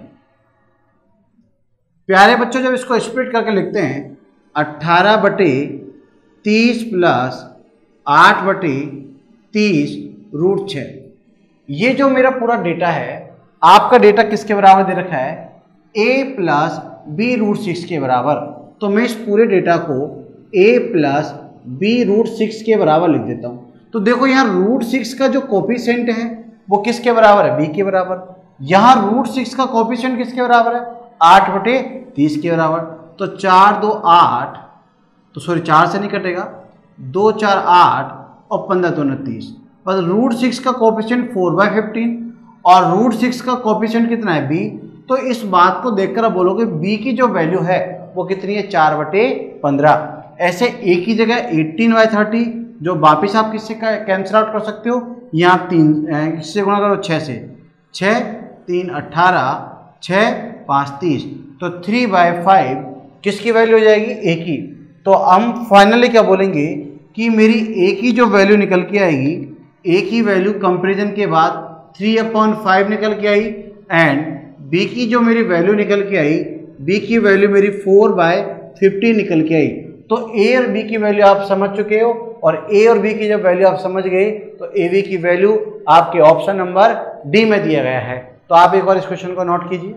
प्यारे बच्चों जब इसको स्प्लिट करके लिखते हैं, अट्ठारह बटे तीस प्लस आठ बटे तीस रूट छः। ये जो मेरा पूरा डेटा है, आपका डेटा किसके बराबर दे रखा है, a plus b root six के बराबर। तो मैं इस पूरे डेटा को a plus b root six के बराबर लिख देता हूँ। तो देखो यहाँ रूट सिक्स का जो कोफिशिएंट है वो किसके बराबर है, b के बराबर। यहाँ रूट सिक्स का कोफिशिएंट किसके बराबर है, आठ बटे तीस के बराबर। तो चार दो आठ, तो सॉरी चार से नहीं कटेगा, दो चार आठ और पंद्रह दो उनतीस। बस रूट सिक्स का कोफिशिएंट फोर बाई फिफ्टीन और रूट सिक्स का कोफिशिएंट कितना है, बी। तो इस बात को देखकर आप बोलोगे बी की जो वैल्यू है वो कितनी है, चार बटे पंद्रह। ऐसे ए की जगह एटीन बाई थर्टी, जो वापिस आप किससे कैंसिल आउट कर सकते हो, यहाँ तीन इससे गुणा करो छः से, छः तीन अट्ठारह, छः पाँच तीस। तो थ्री बाई फाइव किसकी वैल्यू हो जाएगी, ए की। तो हम फाइनली क्या बोलेंगे कि मेरी ए की जो वैल्यू निकल के आएगी, ए की वैल्यू कंपेरिजन के बाद थ्री अपॉन फाइव निकल के आई, एंड बी की जो मेरी वैल्यू निकल के आई, बी की वैल्यू मेरी फोर बाय फिफ्टीन निकल के आई। तो ए और बी की वैल्यू आप समझ चुके हो, और ए और बी की जब वैल्यू आप समझ गए तो ए बी की वैल्यू आपके ऑप्शन नंबर डी में दिया गया है। तो आप एक बार इस क्वेश्चन को नोट कीजिए।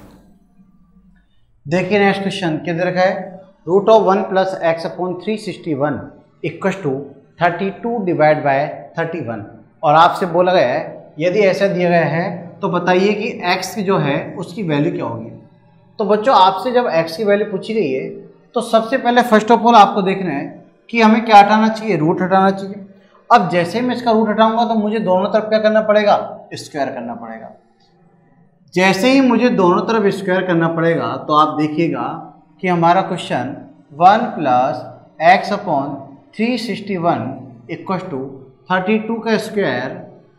देखिए नेक्स्ट क्वेश्चन क्या दे रखा है, root of one plus x upon three sixty one equal to thirty two divide by thirty one. और आपसे बोला गया है यदि ऐसा दिया गया है तो बताइए कि x जो है उसकी वैल्यू क्या होगी। तो बच्चों आपसे जब x की वैल्यू पूछी गई है तो सबसे पहले फर्स्ट ऑफ ऑल आपको देखना है कि हमें क्या हटाना चाहिए, रूट हटाना चाहिए। अब जैसे ही मैं इसका रूट हटाऊंगा तो मुझे दोनों तरफ क्या करना पड़ेगा, स्क्वायर करना पड़ेगा। जैसे ही मुझे दोनों तरफ स्क्वायर करना पड़ेगा तो आप देखिएगा कि हमारा question one plus x upon three sixty one equal to thirty two का square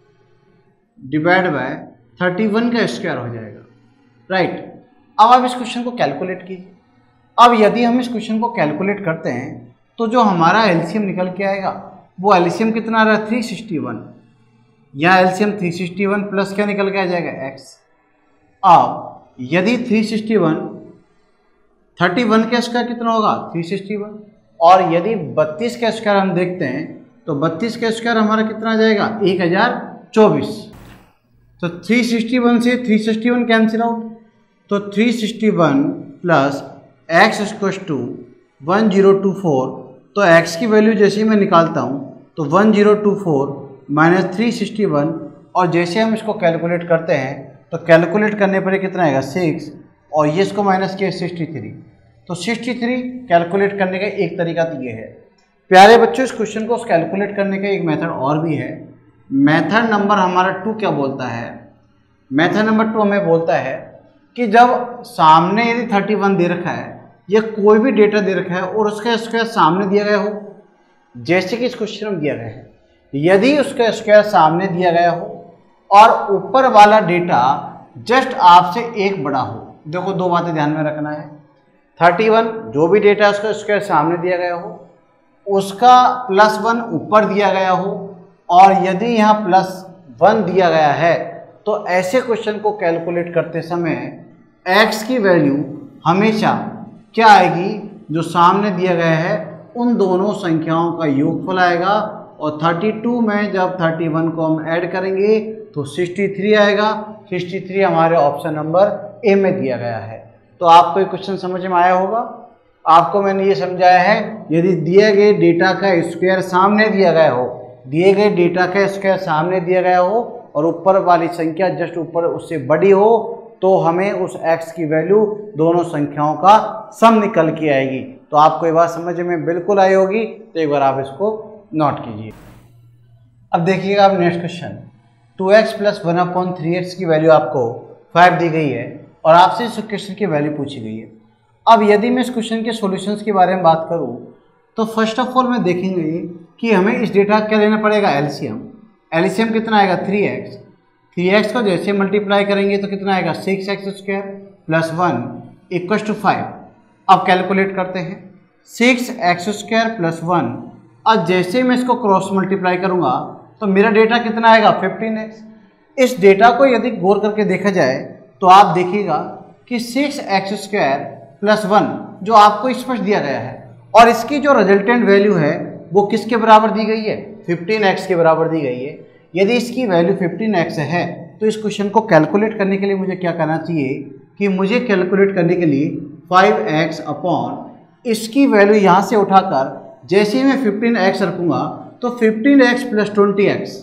divide by thirty one का स्क्वायर हो जाएगा, राइट। अब आप इस क्वेश्चन को कैलकुलेट कीजिए। अब यदि हम इस क्वेश्चन को कैलकुलेट करते हैं तो जो हमारा एलसीएम निकल के आएगा वो एलसीएम कितना आ रहा है, थ्री सिक्सटी वन। यहाँ LCM three sixty one plus क्या निकल के आ जाएगा, एक्स। अब यदि three sixty one thirty one का स्क्वायर कितना होगा, थ्री सिक्सटी वन। और यदि बत्तीस का स्क्वायर हम देखते हैं तो बत्तीस का स्क्वायर हमारा कितना आ जाएगा, एक हज़ार चौबीस। तो थ्री सिक्सटी वन से three sixty one cancel out, तो three sixty one plus x equal to one zero two four. तो x की वैल्यू जैसे ही मैं निकालता हूँ तो one zero two four minus three sixty one, और जैसे हम इसको कैलकुलेट करते हैं तो कैलकुलेट करने पर कितना आएगा, सिक्स, और ये इसको माइनस किया सिक्सटी थ्री। तो सिक्सटी थ्री कैलकुलेट करने का एक तरीका तो ये है। प्यारे बच्चों इस क्वेश्चन को कैलकुलेट करने का एक मेथड और भी है। मेथड नंबर हमारा टू क्या बोलता है, मेथड नंबर टू हमें बोलता है कि जब सामने यदि थर्टी वन दे रखा है या कोई भी डेटा दे रखा है और उसका स्क्वायर सामने दिया गया हो, जैसे कि इस क्वेश्चन में दिया गया है, यदि उसका स्क्वायर सामने दिया गया हो और ऊपर वाला डेटा जस्ट आपसे एक बड़ा हो। देखो दो बातें ध्यान में रखना है, थर्टी वन जो भी डेटा है उसका स्क्वायर सामने दिया गया हो, उसका प्लस वन ऊपर दिया गया हो, और यदि यहाँ प्लस वन दिया गया है तो ऐसे क्वेश्चन को कैलकुलेट करते समय x की वैल्यू हमेशा क्या आएगी, जो सामने दिया गया है उन दोनों संख्याओं का योगफल आएगा, और बत्तीस में जब इकतीस को हम ऐड करेंगे तो तिरसठ आएगा। तिरसठ हमारे ऑप्शन नंबर ए में दिया गया है। तो आपको ये क्वेश्चन समझ में आया होगा। आपको मैंने ये समझाया है, यदि दिए गए डेटा का स्क्वायर सामने दिया गया हो, दिए गए डेटा का स्क्वायर सामने दिया गया हो और ऊपर वाली संख्या जस्ट ऊपर उससे बड़ी हो, तो हमें उस x की वैल्यू दोनों संख्याओं का सम निकल के आएगी। तो आपको ये बात समझ में बिल्कुल आई होगी, तो एक बार आप इसको नोट कीजिए। अब देखिएगा आप next question, two x plus one upon three x की वैल्यू आपको फाइव दी गई है और आपसे इस क्वेश्चन की वैल्यू पूछी गई है। अब यदि मैं इस क्वेश्चन के सॉल्यूशंस के बारे में बात करूं तो फर्स्ट ऑफ ऑल मैं देखेंगे कि हमें इस डेटा क्या लेना पड़ेगा, एलसीएम। एलसीएम कितना आएगा, थ्री एक्स। थ्री एक्स को जैसे मल्टीप्लाई करेंगे तो कितना आएगा, six x square plus one equal to five. अब कैलकुलेट करते हैं, six x square plus one. अब जैसे मैं इसको क्रॉस मल्टीप्लाई करूंगा तो मेरा डेटा कितना आएगा, फिफ्टीन एक्स। इस डेटा को यदि गौर करके देखा जाए तो आप देखिएगा कि six x square plus one जो आपको स्पष्ट दिया गया है, और इसकी जो रिजल्टेंट वैल्यू है वो किसके बराबर दी गई है, फिफ्टीन एक्स के बराबर दी गई है। यदि इसकी वैल्यू फिफ्टीन एक्स है तो इस क्वेश्चन को कैलकुलेट करने के लिए मुझे क्या करना चाहिए कि मुझे कैलकुलेट करने के लिए फाइव एक्स अपॉन इसकी वैल्यू यहाँ से उठाकर जैसे ही मैं फिफ्टीन एक्स रखूँगा तो fifteen x plus twenty x,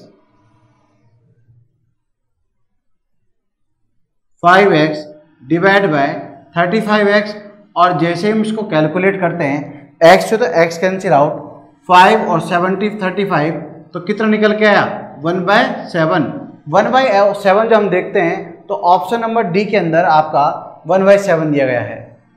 five x divide by thirty five x, और जैसे हम इसको कैलकुलेट करते हैं x से तो x कैंसिल आउट, फाइव और सेवेंटी थर्टी फाइव तो कितना निकल के आया, one by seven. One by seven जब हम देखते हैं तो ऑप्शन नंबर डी के अंदर आपका वन बाय सेवन दिया गया है।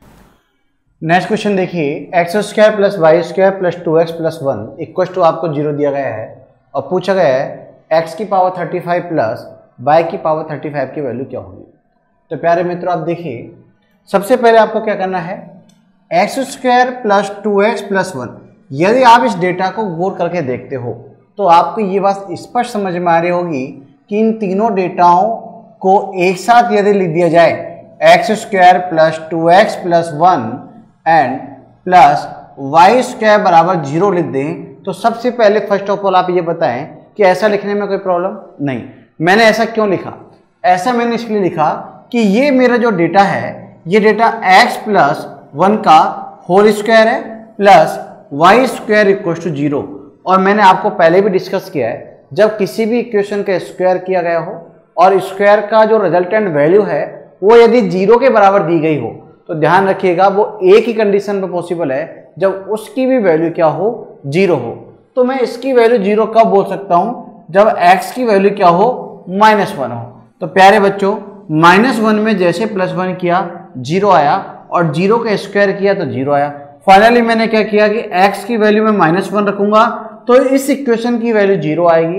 नेक्स्ट क्वेश्चन देखिए, X square plus Y square plus two x plus one equal to आपको जीरो दिया गया है, और पूछा गया है x की power thirty five plus y की पावर थर्टी फाइव की वैल्यू क्या होगी। तो प्यारे मित्रों आप देखिए, सबसे पहले आपको क्या करना है, x square plus two x plus one. यदि आप इस डेटा को गौर करके देखते हो तो आपको ये बात स्पष्ट समझ में आ रही होगी कि इन तीनों डेटाओं को एक साथ यदि लिख दिया जाए, x square plus two x plus one and plus Y square बराबर जीरो लिख दें, तो सबसे पहले फर्स्ट ऑफ ऑल आप ये बताएं कि ऐसा लिखने में कोई प्रॉब्लम नहीं। मैंने ऐसा क्यों लिखा, ऐसा मैंने इसलिए लिखा कि ये मेरा जो डेटा है ये डेटा x प्लस वन का होल स्क्वायर है plus Y square equal to zero. और मैंने आपको पहले भी डिस्कस किया है, जब किसी भी इक्वेशन का स्क्वायर किया गया हो और स्क्वायर का जो रिजल्टेंट वैल्यू है वो यदि जीरो के बराबर दी गई हो तो ध्यान रखिएगा वो एक ही कंडीशन पे पॉसिबल है, जब उसकी भी वैल्यू क्या हो, जीरो हो। तो मैं इसकी वैल्यू जीरो कब बोल सकता हूँ, जब x की वैल्यू क्या हो, माइनस वन हो। तो प्यारे बच्चों, माइनस वन में जैसे प्लस वन किया जीरो आया, और जीरो का स्क्वायर किया तो जीरो आया। फाइनली मैंने क्या किया कि x की वैल्यू में माइनस वन रखूंगा तो इस इक्वेशन की वैल्यू जीरो आएगी,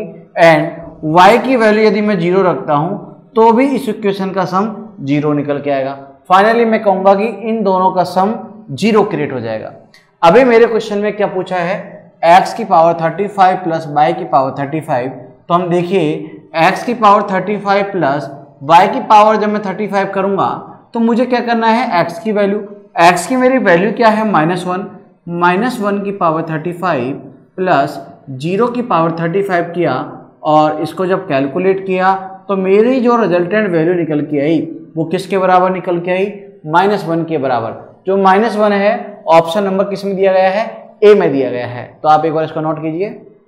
एंड y की वैल्यू यदि मैं जीरो रखता हूं तो भी इस इक्वेशन का सम जीरो निकल के आएगा। फाइनली मैं कहूंगा कि इन दोनों का सम जीरो क्रिएट हो जाएगा। अभी मेरे क्वेश्चन में क्या पूछा है, x की power thirty five plus y की पावर थर्टी फाइव। तो हम देखिए x की power thirty five plus y की पावर जब मैं थर्टी फाइव करूंगा तो मुझे क्या करना है, x की वैल्यू, x की मेरी वैल्यू क्या है, माइनस वन। माइनस वन की power thirty five plus zero की पावर थर्टी फाइव किया, और इसको जब कैलकुलेट किया तो मेरी जो रिजल्टेंट वैल्यू निकल के आई वो किसके बराबर निकल के आई, माइनस वन के बराबर। जो माइनस वन है ऑप्शन नंबर किस में दिया गया है, ए में दिया गया है। तो आप एक बार इसको नोट कीजिए।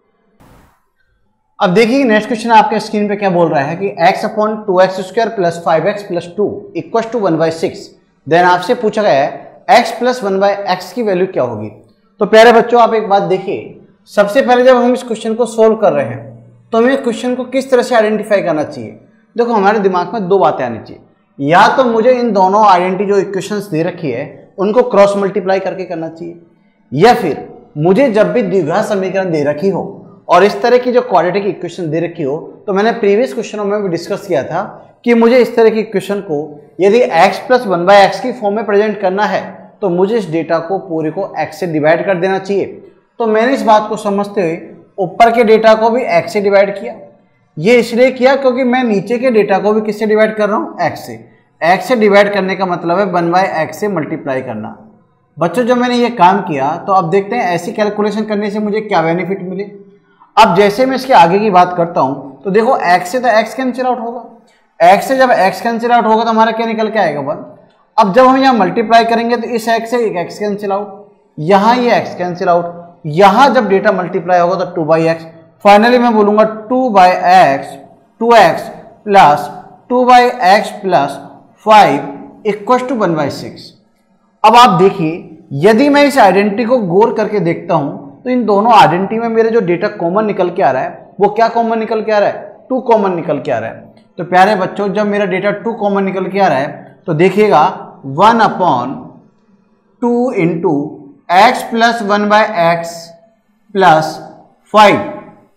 अब देखिए नेक्स्ट क्वेश्चन आपके स्क्रीन पे क्या बोल रहा है कि x upon two x square plus five x plus two equal to one by six. Then आपसे पूछा गया है x plus one by x की वैल्यू क्या होगी। तो प्यारे बच्चों आप एक बात देखिए, सबसे पहले जब हम इस क्वेश्चन को सोल्व कर रहे हैं तो हमें क्वेश्चन को किस तरह से आइडेंटिफाई करना चाहिए। देखो हमारे दिमाग में दो बातें आनी चाहिए, या तो मुझे इन दोनों आइडेंटिटी जो इक्वेशंस दे रखी है उनको क्रॉस मल्टीप्लाई करके करना चाहिए, या फिर मुझे जब भी द्विघात समीकरण दे रखी हो और इस तरह की जो क्वाड्रेटिक इक्वेशन दे रखी हो, तो मैंने प्रीवियस क्वेश्चनों में भी डिस्कस किया था कि मुझे इस तरह की इक्वेशन को यदि x plus one by x की फॉर्म में प्रेजेंट करना है तो मुझे इस डेटा को पूरे को x से डिवाइड कर देना चाहिए। तो मैंने इस बात को समझते हुए ऊपर के डेटा को भी x से डिवाइड किया। ये इसलिए किया क्योंकि मैं नीचे के डेटा को भी किससे डिवाइड कर रहा हूँ, x से। x से डिवाइड करने का मतलब है वन बाई एक्स से मल्टीप्लाई करना। बच्चों जब मैंने ये काम किया तो अब देखते हैं ऐसी कैलकुलेशन करने से मुझे क्या बेनिफिट मिले। अब जैसे मैं इसके आगे की बात करता हूँ तो देखो x से तो x कैंसिल आउट होगा, x से जब x कैंसिल आउट होगा तो हमारा क्या निकल के आएगा, वन। अब जब हम यहाँ मल्टीप्लाई करेंगे तो इस x से एक x कैंसिल आउट, यहाँ ये x कैंसिल आउट, यहाँ जब डेटा मल्टीप्लाई होगा तो टू बाई एक्स। फाइनली मैं बोलूंगा two by x, two x plus two by x plus five equal to one by six. अब आप देखिए यदि मैं इस आइडेंटिटी को गौर करके देखता हूं तो इन दोनों आइडेंटिटी में मेरे जो डेटा कॉमन निकल के आ रहा है वो क्या कॉमन निकल के आ रहा है, टू कॉमन निकल के आ रहा है। तो प्यारे बच्चों जब मेरा डेटा टू कॉमन निकल के आ रहा है तो देखिएगा one upon two into x plus one by x plus five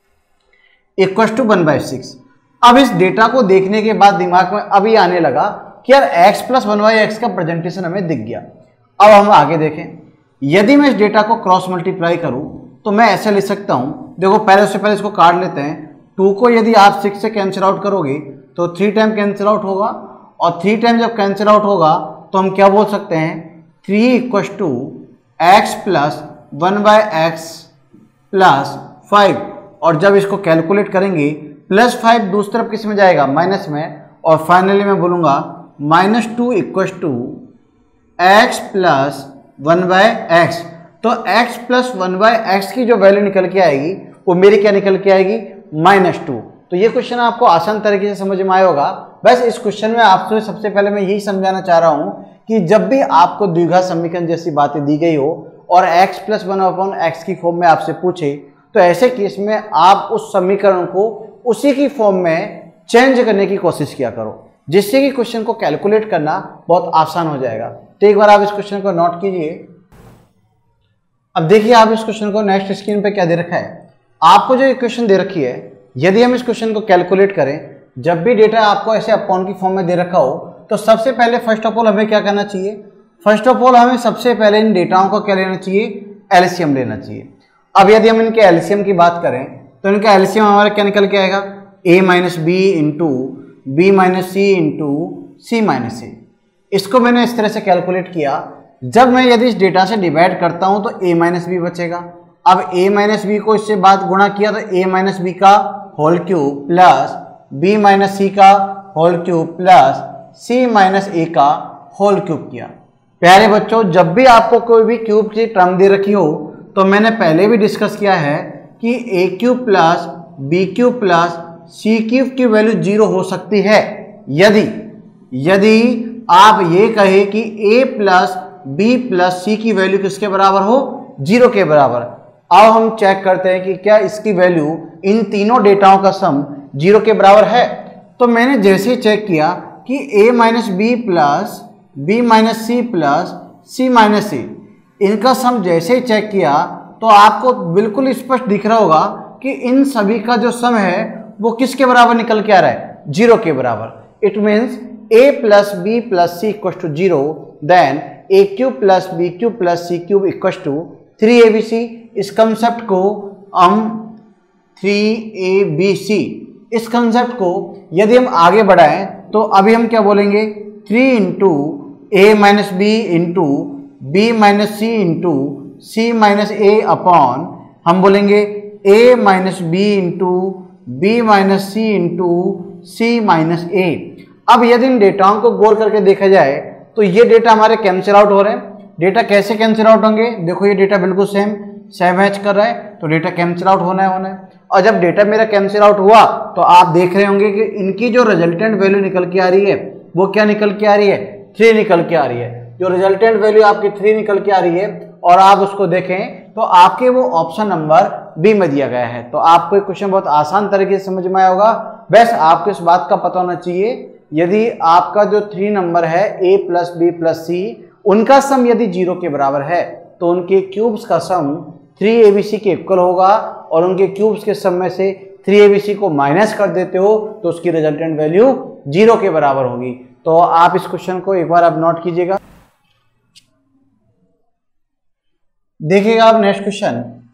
equal to one by six. अब इस डेटा को देखने के बाद दिमाग में अभी आने लगा कि यार x plus one by x का प्रेजेंटेशन हमें दिख गया। अब हम आगे देखें, यदि मैं इस डेटा को क्रॉस मल्टीप्लाई करूं तो मैं ऐसे लिख सकता हूं, देखो पहले उससे पहले इसको काट लेते हैं। टू को यदि आप सिक्स से कैंसिल आउट करोगे तो थ्री टाइम कैंसिल आउट होगा, और थ्री टाइम जब कैंसिल आउट होगा तो हम क्या बोल सकते हैं, three equal to x plus one by x plus five. और जब इसको कैलकुलेट करेंगे प्लस फाइव दूसरी तरफ किस में जाएगा, माइनस में, और फाइनली मैं बोलूँगा minus two equal to x plus one by x. तो x plus one by x की जो वैल्यू निकल के आएगी वो मेरी क्या निकल के आएगी, माइनस टू। तो ये क्वेश्चन आपको आसान तरीके से समझ में आया होगा। बस इस क्वेश्चन में आपसे सबसे पहले मैं यही समझाना चाह रहा हूँ कि जब भी आपको द्विघात समीकरण जैसी बातें दी गई हो और x plus one upon x की फॉर्म में आपसे पूछे तो ऐसे केस में आप उस समीकरण को उसी की फॉर्म में चेंज करने की कोशिश किया करो, जिससे कि क्वेश्चन को कैलकुलेट करना बहुत आसान हो जाएगा। तो एक बार आप इस क्वेश्चन को नोट कीजिए। अब देखिए आप इस क्वेश्चन को नेक्स्ट स्क्रीन पे क्या दे रखा है, आपको जो इक्वेशन दे रखी है, यदि हम इस क्वेश्चन को कैलकुलेट करें, जब भी डेटा आपको ऐसे अपॉन की फॉर्म में दे रखा हो तो सबसे पहले फर्स्ट ऑफ ऑल हमें क्या करना चाहिए, फर्स्ट ऑफ ऑल हमें सबसे पहले इन डेटाओं को क्या लेना चाहिए, एलसीएम लेना चाहिए। अब यदि हम इनके एलसीएम की बात करें तो इनका एलसीएम हमारा क्या निकल के आएगा, a minus b into b minus c into c minus a. इसको मैंने इस तरह से कैलकुलेट किया, जब मैं यदि इस डेटा से डिवाइड करता हूं तो a माइनस बी बचेगा। अब a माइनस बी को इससे बाद गुणा किया तो a माइनस बी का whole cube plus b minus c का whole cube plus c minus a का होल क्यूब किया। प्यारे बच्चों जब भी आपको कोई भी क्यूब की टर्म दे रखी हो तो मैंने पहले भी डिस्कस किया है कि a cube plus b cube plus c cube की वैल्यू जीरो हो सकती है यदि यदि आप ये कहे कि a plus b plus c की वैल्यू किसके बराबर हो, जीरो के बराबर। अब हम चेक करते हैं कि क्या इसकी वैल्यू इन तीनों डेटाओं का सम जीरो के बराबर है। तो मैंने जैसे चेक किया कि a minus b plus b minus c plus c minus c, इनका सम जैसे ही चेक किया तो आपको बिल्कुल स्पष्ट दिख रहा होगा कि इन सभी का जो सम है वो किसके बराबर निकल के आ रहा है, जीरो के बराबर। It means a plus b plus c equal to zero, then a cube plus b cube plus c cube equal to three a b c. इस कंसेप्ट को हम थ्री ए बी सी, इस concept को यदि हम आगे बढ़ाएं तो अभी हम क्या बोलेंगे, three into a minus b into b minus c into c minus a upon हम बोलेंगे a minus b into b minus c into c minus a. अब यदि इन डेटाओं को गौर करके देखा जाए तो ये डेटा हमारे कैंसिल आउट हो रहे हैं। डेटा कैसे कैंसिल आउट होंगे, देखो ये डेटा बिल्कुल सेम सेम मैच कर रहा है तो डेटा कैंसिल आउट होना है होना है। और जब डेटा मेरा कैंसिल आउट हुआ तो आप देख रहे होंगे कि इनकी जो रिजल्टेंट वैल्यू निकल के आ रही है वो क्या निकल के आ रही है, थ्री निकल के आ रही है। जो रिजल्टेंट वैल्यू आपकी थ्री निकल के आ रही है और आप उसको देखें तो आपके वो ऑप्शन नंबर बी में दिया गया है। तो आपको ये क्वेश्चन बहुत आसान तरीके से समझ में आया होगा। बस आपको इस बात का पता होना चाहिए, यदि आपका जो थ्री नंबर है a plus b plus c, उनका सम यदि जीरो के बराबर है तो उनके क्यूब्स का सम थ्री ए बी सी के इक्वल होगा, और उनके क्यूब्स के सम में से थ्री ए बी सी को माइनस कर देते हो तो उसकी रिजल्टेंट वैल्यू जीरो के बराबर होगी। तो आप इस क्वेश्चन को एक बार आप नोट कीजिएगा। देखिएगा आप next question,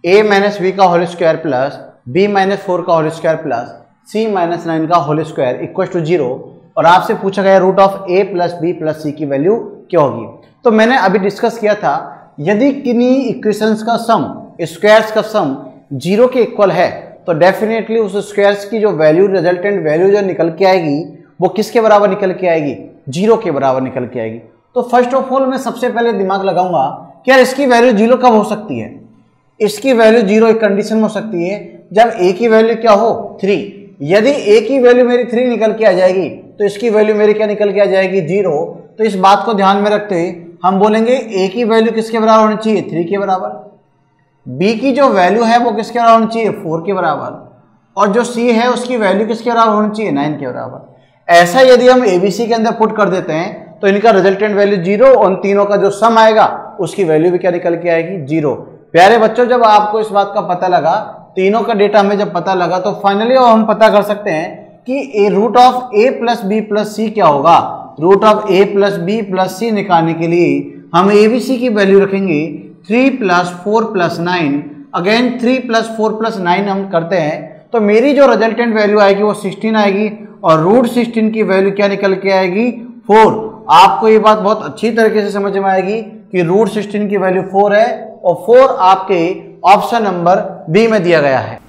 a minus b का whole square plus b minus four का whole square plus c minus nine का whole square equal to zero, और आपसे पूछा गया root of a plus b plus c की वैल्यू क्या होगी। तो मैंने अभी डिस्कस किया था, यदि किन्हीं इक्वेशंस का सम, स्क्वायर्स का सम जीरो के इक्वल है तो डेफिनेटली उस स्क्वायर्स की जो वैल्यू, रिजल्टेंट वैल्यू जो निकल के आएगी वो किसके बराबर निकल के आएगी, जीरो के बराबर निकल के आएगी। तो फर्स्ट ऑफ ऑल मैं सबसे पहले दिमाग लगाऊंगा कि यार इसकी वैल्यू जीरो कब हो सकती है। इसकी वैल्यू जीरो एक कंडीशन में हो सकती है जब ए की वैल्यू क्या हो, थ्री। यदि ए की वैल्यू मेरी थ्री निकल के आ जाएगी तो इसकी वैल्यू मेरी क्या निकल के आ जाएगी, जीरो। तो इस बात को ध्यान में रखते हुए हम बोलेंगे ए की वैल्यू किसके बराबर होनी चाहिए, थ्री के बराबर। बी की जो वैल्यू है वो किसके बराबर होनी चाहिए, फोर के बराबर। और जो सी है उसकी वैल्यू किसके बराबर होनी चाहिए, नाइन के बराबर। ऐसा यदि हम एबीसी के अंदर पुट कर देते हैं तो इनका रिजल्टेंट वैल्यू जीरो, और तीनों का जो सम आएगा उसकी वैल्यू भी क्या निकल के आएगी, जीरो। प्यारे बच्चों, जब आपको इस बात का पता लगा, तीनों का डेटा हमें जब पता लगा, तो फाइनली हम पता कर सकते हैं कि a root of a plus b plus c क्या होगा। Root of a plus b plus c निकालने के लिए हम एबीसी की वैल्यू रखेंगे three plus four plus nine. Again three plus four plus nine हम करते हैं तो मेरी जो रिजल्टेंट वैल्यू आएगी वो सिक्सटीन आएगी, और रूट सिक्सटीन की वैल्यू क्या निकल के आएगी, फोर। आपको ये बात बहुत अच्छी तरीके से समझ में आएगी कि रूट सिक्सटीन की वैल्यू फोर है, और फोर आपके ऑप्शन नंबर बी में दिया गया है।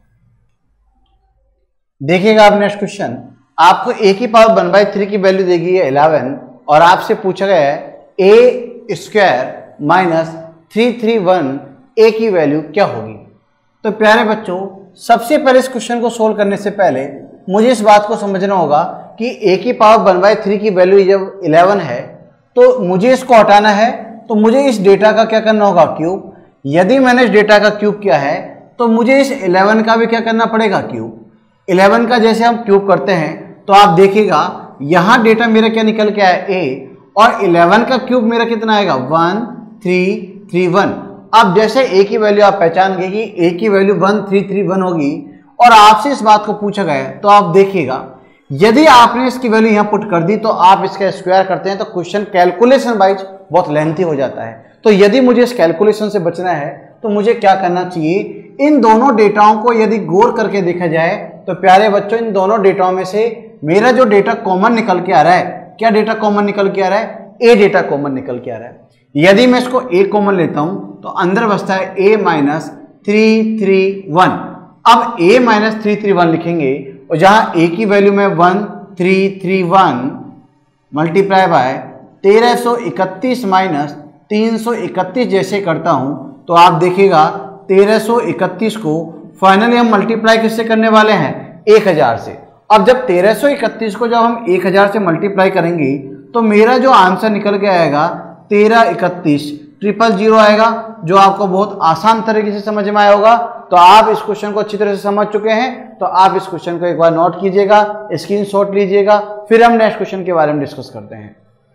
देखिएगा आप नेक्स्ट क्वेश्चन, आपको ए की पावर वन बाई थ्री की वैल्यू देगी है इलेवन, और आपसे पूछा गया है a square minus three three one a की वैल्यू क्या होगी। तो प्यारे बच्चों, सबसे पहले इस क्वेश्चन को सोल्व करने से पहले मुझे इस बात को समझना होगा कि ए की पावर वन बाई थ्री की वैल्यू जब इलेवन है तो मुझे इसको हटाना है, तो मुझे इस डेटा का क्या करना होगा, क्यूब। यदि मैंने इस डेटा का क्यूब किया है तो मुझे इस इलेवन का भी क्या करना पड़ेगा, क्यूब। इलेवन का जैसे हम क्यूब करते हैं तो आप देखिएगा यहां डेटा मेरा क्या निकल के आया, ए, और इलेवन का क्यूब मेरा कितना आएगा, वन थ्री थ्री वन। अब जैसे ए की वैल्यू आप पहचान गए कि ए की value one three three one होगी, और आपसे इस बात को पूछा गया है, तो आप देखिएगा यदि आपने इसकी वैल्यू यहां पुट कर दी तो आप इसका स्क्वायर करते हैं तो क्वेश्चन कैलकुलेशन वाइज बहुत लेंथी हो जाता है। तो यदि मुझे इस कैलकुलेशन से बचना है तो मुझे क्या करना चाहिए, इन दोनों डेटाओं को यदि गौर करके देखा जाए तो प्यारे बच्चों, इन दोनों डेटाओं में से मेरा जो डेटा कॉमन निकल के आ रहा है, क्या डेटा कॉमन निकल के आ रहा है, ए डेटा कॉमन निकल के आ रहा है। यदि मैं इसको ए कॉमन लेता हूं तो अंदर बचता है a minus three three one. अब a minus three three one लिखेंगे, और जहां ए की वैल्यू में one three three one multiply by तेरह सौ इकतीस माइनस तीन सौ इकतीस जैसे करता हूं तो आप देखिएगा तेरह सौ इकतीस को फाइनली हम मल्टीप्लाई किससे करने वाले हैं, एक हजार से। अब जब तेरह सौ इकतीस को जब हम एक हजार से मल्टीप्लाई करेंगे तो मेरा जो आंसर निकल के आएगा तेरह इकतीस ट्रिपल जीरो आएगा, जो आपको बहुत आसान तरीके से समझ में आया होगा। तो आप इस क्वेश्चन को अच्छी तरह से समझ चुके हैं, तो आप इस क्वेश्चन को एक बार नोट कीजिएगा, स्क्रीनशॉट लीजिएगा, फिर हम नेक्स्ट क्वेश्चन के बारे में डिस्कस करते हैं।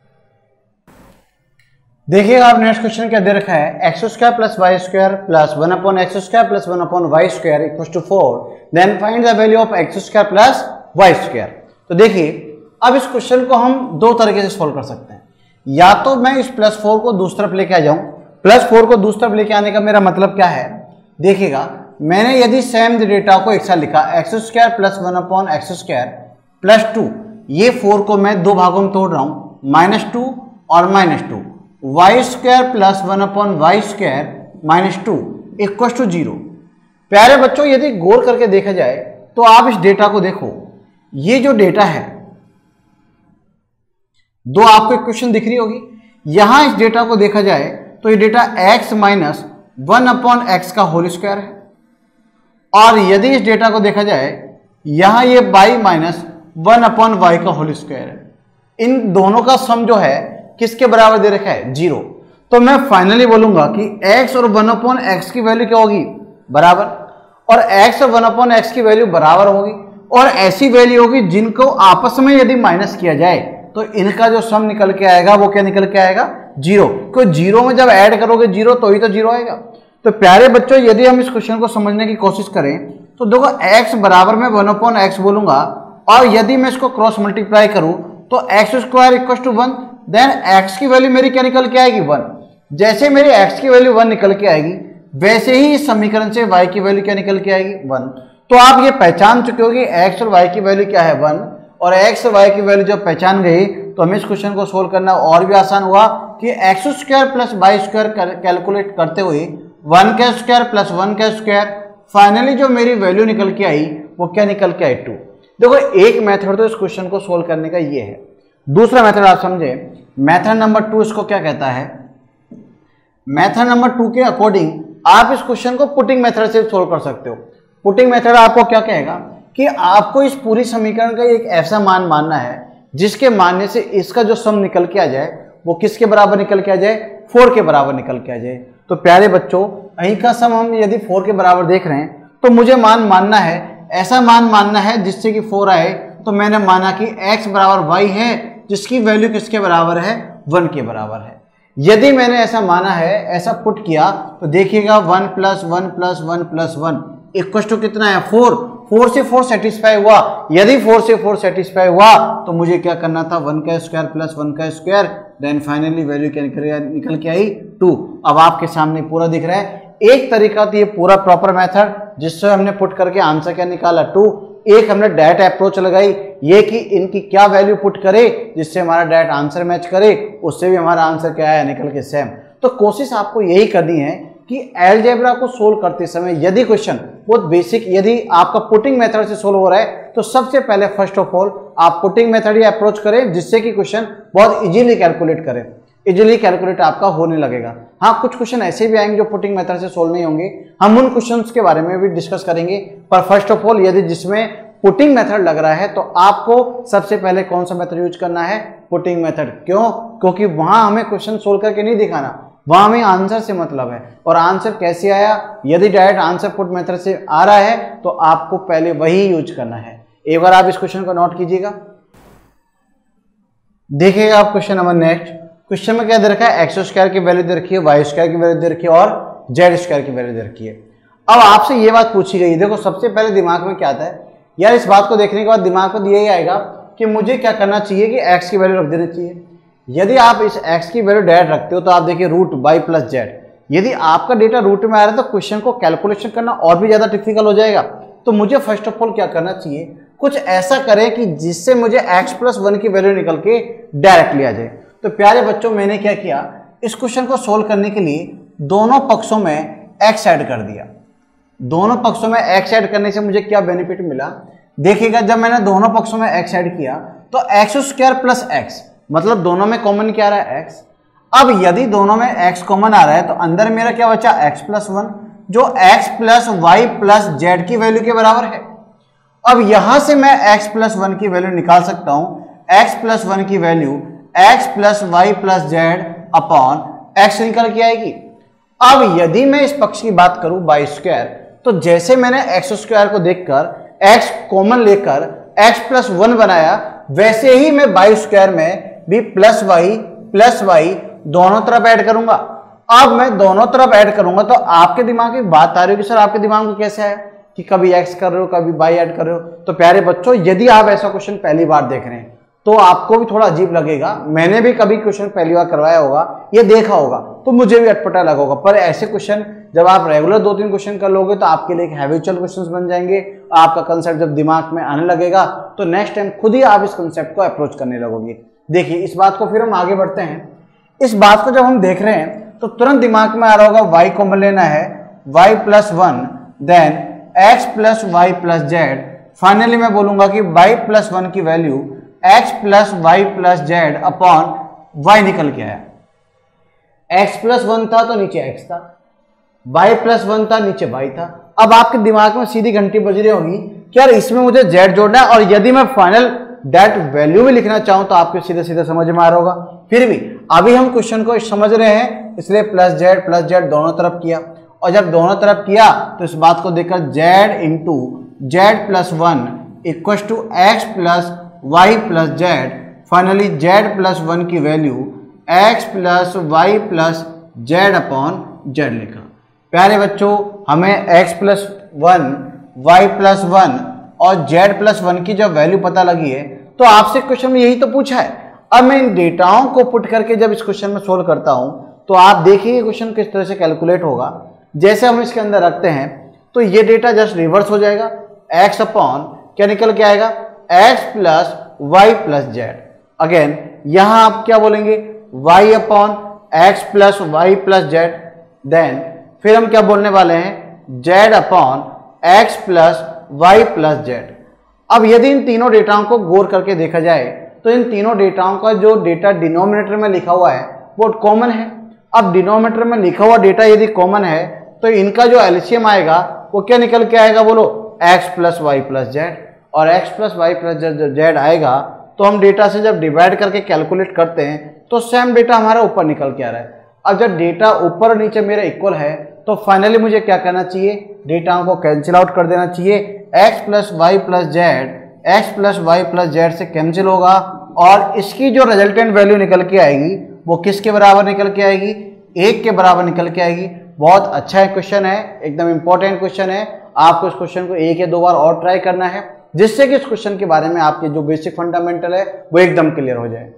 देखिएगा आप नेक्स्ट क्वेश्चन क्या दे रखा है, x square plus Y square plus one upon x square plus one upon y square equal to four, then find the value of x square plus Y square. तो देखिए अब इस क्वेश्चन को हम दो तरीके से सोल्व कर सकते हैं। या तो मैं इस प्लस फोर को दूसरी तरफ लेके आ जाऊं। प्लस फोर को दूसरी तरफ लेके आने का मेरा मतलब क्या है, देखिएगा मैंने यदि सेम डेटा को एक साथ लिखा, x square plus one upon x square plus two, ये फोर को मैं दो भागों में तोड़ रहा हूं, माइनस टू और minus two, y square plus one upon y square minus two equal to zero. प्यारे बच्चों, यदि गौर करके देखा जाए तो आप इस डेटा को देखो, ये जो डेटा है दो आपको इक्वेशन दिख रही होगी, यहां इस डेटा को देखा जाए तो ये data x minus one upon x का होल स्क्वायर है, और यदि इस डेटा को देखा जाए यहां ये y minus one upon y का होल स्क्वायर है। इन दोनों का सम जो है किसके बराबर दे रखा है, जीरो। तो मैं फाइनली बोलूंगा कि x और वन अपॉन एक्स की वैल्यू क्या होगी, बराबर, और x और वन अपॉन एक्स की वैल्यू बराबर होगी, और ऐसी वैल्यू होगी जिनको आपस में यदि माइनस किया जाए तो इनका जो सम निकल के आएगा वो क्या निकल के आएगा, जीरो। क्योंकि जीरो में जब ऐड करोगे जीरो तो ही तो जीरो आएगा। तो प्यारे बच्चों, यदि हम इस क्वेश्चन को समझने की कोशिश करें तो देखो x बराबर में वन अपॉन एक्स बोलूंगा, और यदि मैं इसको क्रॉस मल्टीप्लाई करूं तो x square equal to one, then x की वैल्यू मेरी क्या निकल के आएगी, वन। जैसे मेरी x की वैल्यू वन निकल के आएगी वैसे ही इस समीकरण से y की वैल्यू क्या निकल के आएगी, वन। तो आप ये पहचान चुके हो कि x और y की वैल्यू क्या है, वन, और x और y की वैल्यू जब पहचान गई तो हमें इस क्वेश्चन को सोल्व करना और भी आसान हुआ कि x square plus Y square calculate करते हुए वन का स्क्वायर प्लस वन का स्क्वायर, फाइनली जो मेरी वैल्यू निकल के आई वो क्या निकल के आई, टू। देखो एक मेथड तो इस क्वेश्चन को सोल्व करने का ये है। दूसरा मेथड आप समझे, मेथड नंबर टू इसको क्या कहता है, मेथड नंबर टू के अकॉर्डिंग आप इस क्वेश्चन को पुटिंग मेथड से सोल्व कर सकते हो। पुटिंग मेथड आपको क्या कहेगा कि आपको इस पूरी समीकरण का एक ऐसा मान मानना है जिसके मानने से इसका जो सम निकल के आ जाए वो किसके बराबर निकल के आ जाए, फोर के बराबर निकल के आ जाए। तो प्यारे बच्चों, અહીં का सम हम यदि फोर के बराबर देख रहे हैं तो मुझे मान मानना है, ऐसा मान मानना है जिससे कि फोर आए। तो मैंने माना कि x बराबर y है जिसकी वैल्यू किसके बराबर है, वन के बराबर है। यदि मैंने ऐसा माना है, ऐसा पुट किया, तो देखिएगा one plus one plus one plus one equal to कितना है, फोर। फोर से फोर सेटिस्फाई हुआ। यदि फोर से फोर सेटिस्फाई हुआ तो मुझे क्या करना था, वन का स्क्वायर प्लस वन का स्क्वायर, देन फाइनली वैल्यू क्या निकल के आई, टू। अब आपके सामने पूरा दिख रहा है। एक तरीका तो ये पूरा प्रॉपर मेथड जिससे हमने पुट करके आंसर क्या निकाला, टू। एक हमने डायरेक्ट अप्रोच लगाई, ये कि इनकी क्या वैल्यू पुट करे जिससे हमारा डायरेक्ट आंसर मैच करे, उससे भी हमारा आंसर क्या है, निकल के सेम। तो कोशिश आपको यही करनी है कि अलजेब्रा को सोल्व करते समय यदि क्वेश्चन बहुत बेसिक, यदि आपका पुटिंग मेथड से सोल्व हो रहा है तो सबसे पहले फर्स्ट ऑफ ऑल आप पुटिंग मेथड ही अप्रोच करें जिससे कि क्वेश्चन बहुत इजीली कैलकुलेट करें, इजीली कैलकुलेट आपका होने लगेगा। हाँ, कुछ क्वेश्चन ऐसे भी आएंगे जो पुटिंग मेथड से सोल्व नहीं होंगे, हम उन क्वेश्चंस के बारे में भी डिस्कस करेंगे। पर फर्स्ट ऑफ ऑल यदि जिसमें पुटिंग मेथड लग रहा है तो आपको सबसे पहले कौन सा मेथड यूज करना है, पुटिंग मेथड। क्यों? क्योंकि वहां हमें क्वेश्चन सोल्व करके नहीं दिखाना, वहां हमें आंसर से मतलब है। और आंसर कैसे आया, यदि डायरेक्ट आंसर पुट मेथड से आ रहा है तो आपको पहले वही यूज करना है। एक बार आप इस क्वेश्चन को नोट कीजिएगा, देखिएगा आप क्वेश्चन नंबर नेक्स्ट। क्वेश्चन में क्या दे रखा है, एक्स स्क्वायर की वैल्यू दे रखी है, वाई स्क्वायर की वैल्यू दे रखी है और जेड स्क्वायर की वैल्यू दे रखी है। अब आपसे ये बात पूछी गई, देखो सबसे पहले दिमाग में क्या आता है यार, इस बात को देखने के बाद दिमाग में यही आएगा कि मुझे क्या करना चाहिए कि x की वैल्यू रख देनी चाहिए। यदि आप इस x की वैल्यू डायरेक्ट रखते हो तो आप देखिए रूट बाई प्लस जेड। यदि आपका डेटा रूट में आ रहा है तो क्वेश्चन को कैलकुलेशन करना और भी ज्यादा डिफिकल्ट हो जाएगा। तो मुझे फर्स्ट ऑफ ऑल क्या करना चाहिए, कुछ ऐसा करें कि जिससे मुझे x प्लस वन की वैल्यू निकल के डायरेक्ट लिया जाए। तो प्यारे बच्चों, मैंने क्या किया, इस क्वेश्चन को सोल्व करने के लिए दोनों पक्षों में x ऐड कर दिया। दोनों पक्षों में x ऐड करने से मुझे क्या बेनिफिट मिला, देखिएगा। जब मैंने दोनों पक्षों में x ऐड किया तो एक्स स्क्वायर प्लस एक्स, मतलब दोनों में कॉमन क्या आ रहा है, x। अब यदि दोनों में x कॉमन आ रहा है तो अंदर मेरा क्या बचा, x प्लस वन, जो x plus y plus z की वैल्यू के बराबर है। अब यहां से मैं x प्लस वन की वैल्यू निकाल सकता हूं। x प्लस वन की value x plus y plus z upon x निकल के आएगी। अब यदि मैं इस पक्ष की बात करूं बाई स्क्वायर, तो जैसे मैंने एक्स स्क्वायर को देखकर x कॉमन लेकर x प्लस वन बनाया, वैसे ही मैं बाई स्क्वायर में भी प्लस वाई प्लस वाई दोनों तरफ ऐड करूंगा। अब मैं दोनों तरफ ऐड करूंगा तो आपके दिमाग में बात आ रही होगी, सर आपके दिमाग में कैसे आया कि कभी x कर रहे हो कभी वाई ऐड कर रहे हो। तो प्यारे बच्चों, यदि आप ऐसा क्वेश्चन पहली बार देख रहे हैं तो आपको भी थोड़ा अजीब लगेगा। मैंने भी कभी क्वेश्चन पहली बार करवाया होगा, ये देखा होगा, तो मुझे भी अटपटा लगा होगा। पर ऐसे क्वेश्चन जब आप रेगुलर दो तीन क्वेश्चन कर लोगे तो आपके लिए एक हैबिचुअल क्वेश्चंस बन जाएंगे। आपका कंसेप्ट जब दिमाग में आने लगेगा तो नेक्स्ट टाइम खुद ही आप इस कंसेप्ट को अप्रोच करने लगोगे। देखिए इस बात को फिर हम आगे बढ़ते हैं। इस बात को जब हम देख रहे हैं तो तुरंत दिमाग में आ रहा होगा y कॉमन लेना है, y plus one, then x plus y plus z. Finally मैं बोलूंगा कि y प्लस वन की value x plus y plus z upon y निकल के आया। x प्लस वन था तो नीचे x था, y प्लस वन था नीचे y था। अब आपके दिमाग में सीधी घंटी बज रही होगी कि यार इसमें मुझे z जोड़ना है, और यदि मैं फाइनल डेट वैल्यू भी लिखना चाहूं तो आपको सीधे सीधे समझ में आ रहा होगा। फिर भी अभी हम क्वेश्चन को समझ रहे हैं, इसलिए प्लस जेड प्लस जेड दोनों तरफ किया। और जब दोनों तरफ किया तो इस बात को देखकर z into z plus one equal to x plus y plus z. Finally z plus one की value x plus y plus z upon z लिखा। प्यारे बच्चों, हमें x plus one, y plus one और z प्लस वन की जब value पता लगी है तो आपसे क्वेश्चन में यही तो पूछा है। अब मैं इन डेटाओं को पुट करके जब इस क्वेश्चन में सोल्व करता हूं तो आप देखिए क्वेश्चन किस तरह से कैलकुलेट होगा। जैसे हम इसके अंदर रखते हैं तो ये डेटा जस्ट रिवर्स हो जाएगा, x अपॉन क्या निकल के आएगा, x plus y plus z. Again यहां आप क्या बोलेंगे, y upon x plus y plus z. Then फिर हम क्या बोलने वाले हैं, z upon x plus y plus z. अब यदि इन तीनों डेटाओं को गौर करके देखा जाए तो इन तीनों डेटाओं का जो डेटा डिनोमिनेटर में लिखा हुआ है वो कॉमन है। अब डिनोमिनेटर में लिखा हुआ डेटा यदि कॉमन है तो इनका जो एलसीएम आएगा वो क्या निकल के आएगा, बोलो x plus y plus z. और x plus y plus z आएगा तो हम डेटा से जब डिवाइड करके कैलकुलेट करते हैं तो सेम डेटा हमारा ऊपर निकल के आ रहा है। अब जब डेटा ऊपर और नीचे मेरा इक्वल है तो फाइनली मुझे क्या करना चाहिए, डेटाओं को कैंसिल आउट कर देना चाहिए। x plus y plus z x plus y plus z से कैंसिल होगा और इसकी जो रिजल्टेंट वैल्यू निकल के आएगी वो किसके बराबर निकल के आएगी, एक के बराबर निकल के आएगी। बहुत अच्छा क्वेश्चन है, एकदम इंपॉर्टेंट क्वेश्चन है। आपको इस क्वेश्चन को एक या दो बार और ट्राई करना है जिससे कि इस क्वेश्चन के बारे में आपके जो बेसिक फंडामेंटल है वो एकदम क्लियर हो जाए।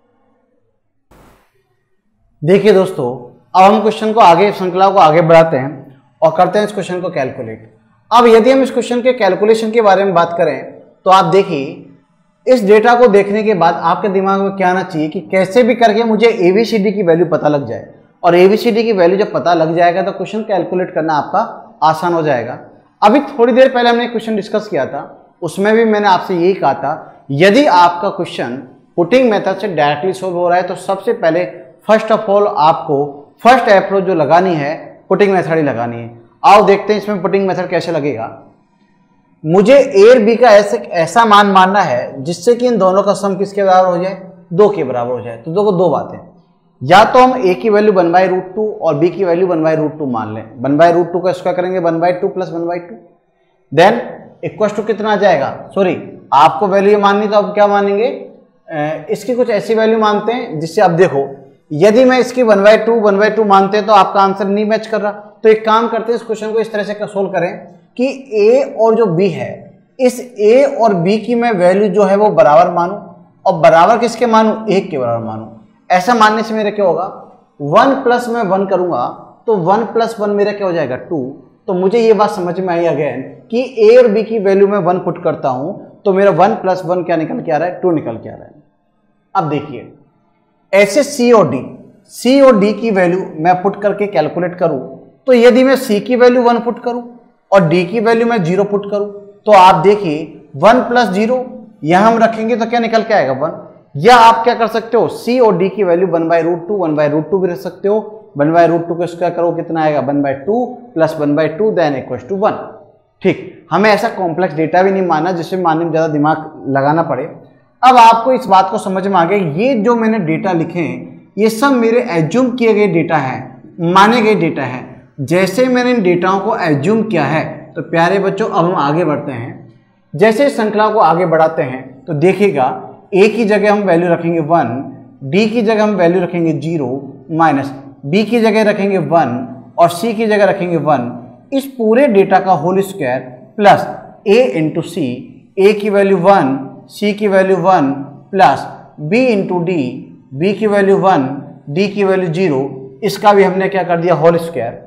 देखिए दोस्तों, अब हम क्वेश्चन को आगे, श्रृंखला को आगे बढ़ाते हैं और करते हैं इस क्वेश्चन को कैलकुलेट। अब यदि हम इस क्वेश्चन के कैलकुलेशन के बारे में बात करें तो आप देखिए, इस डेटा को देखने के बाद आपके दिमाग में क्या आना चाहिए कि कैसे भी करके मुझे एबीसीडी की वैल्यू पता लग जाए, और एबीसीडी की वैल्यू जब पता लग जाएगा तो क्वेश्चन कैलकुलेट करना आपका आसान हो जाएगा। अभी थोड़ी देर पहले हमने क्वेश्चन डिस्कस किया था, उसमें भी मैंने आपसे यही कहा था, यदि आपका क्वेश्चन पुटिंग मेथड से डायरेक्टली सोल्व हो रहा है तो सबसे पहले फर्स्ट ऑफ ऑल आपको फर्स्ट अप्रोच जो लगानी है पुटिंग मेथड ही लगानी है। आओ देखते हैं इसमें पुटिंग मेथड कैसे लगेगा। मुझे ए और बी का ऐसे ऐसा मान मानना है जिससे कि इन दोनों का सम किसके बराबर हो जाए, दो के बराबर हो जाए। तो देखो दो बातें, या तो हम ए की value one by root two और बी की value one by root two मान लें। वन बाई रूट टू का स्क्वायर करेंगे one by two plus one by two, then equal to कितना आ जाएगा, सॉरी आपको वैल्यू माननी तो अब क्या मानेंगे, इसकी कुछ ऐसी वैल्यू मानते हैं जिससे अब देखो यदि मैं इसकी one by two one by two मानते हैं तो आपका आंसर नहीं मैच कर रहा। तो एक काम करते हैं, इस क्वेश्चन को इस तरह से सोल्व करें कि a और जो b है, इस a और b की मैं वैल्यू जो है वो बराबर मानूं और बराबर किसके मानूं, एक के बराबर मानूं। ऐसा मानने से मेरा क्या होगा, वन प्लस में वन करूंगा तो वन प्लस वन मेरा क्या हो जाएगा, टू। तो मुझे ये बात समझ में आई अगेन कि a और b की वैल्यू में वन पुट करता हूं तो मेरा वन प्लस वन क्या निकल के आ रहा है, टू निकल के आ रहा है। अब देखिए ऐसे c और d, c और d की वैल्यू मैं पुट करके कैलकुलेट करूं तो यदि मैं c की वैल्यू वन पुट करूं और d की वैल्यू मैं जीरो पुट करूं तो आप देखिए वन प्लस जीरो यहां हम रखेंगे तो क्या निकल के आएगा, वन। या आप क्या कर सकते हो, c और d की value one by root two one by root two भी रख सकते हो। वन बाई रूट टू को स्क्वायर करो कितना आएगा, one by two plus one by two then equal to one. ठीक, हमें ऐसा कॉम्प्लेक्स डेटा भी नहीं मानना जिससे मानने में ज्यादा दिमाग लगाना पड़े। अब आपको इस बात को समझ में आ गया, ये जो मैंने डेटा लिखे हैं ये सब मेरे एज्यूम किए गए डेटा हैं, माने गए डेटा हैं। जैसे मैंने इन डेटाओं को एज्यूम किया है तो प्यारे बच्चों अब हम आगे बढ़ते हैं। जैसे इस श्रृंखला को आगे बढ़ाते हैं तो देखिएगा a की जगह हम वैल्यू रखेंगे वन, d की जगह हम वैल्यू रखेंगे जीरो, माइनस b की जगह रखेंगे वन और c की जगह रखेंगे वन। इस पूरे डेटा का whole square plus a into c, a की वैल्यू वन, c की value one plus b into d, b की वैल्यू वन, d की वैल्यू जीरो। इसका भी हमने क्या कर दिया, whole square.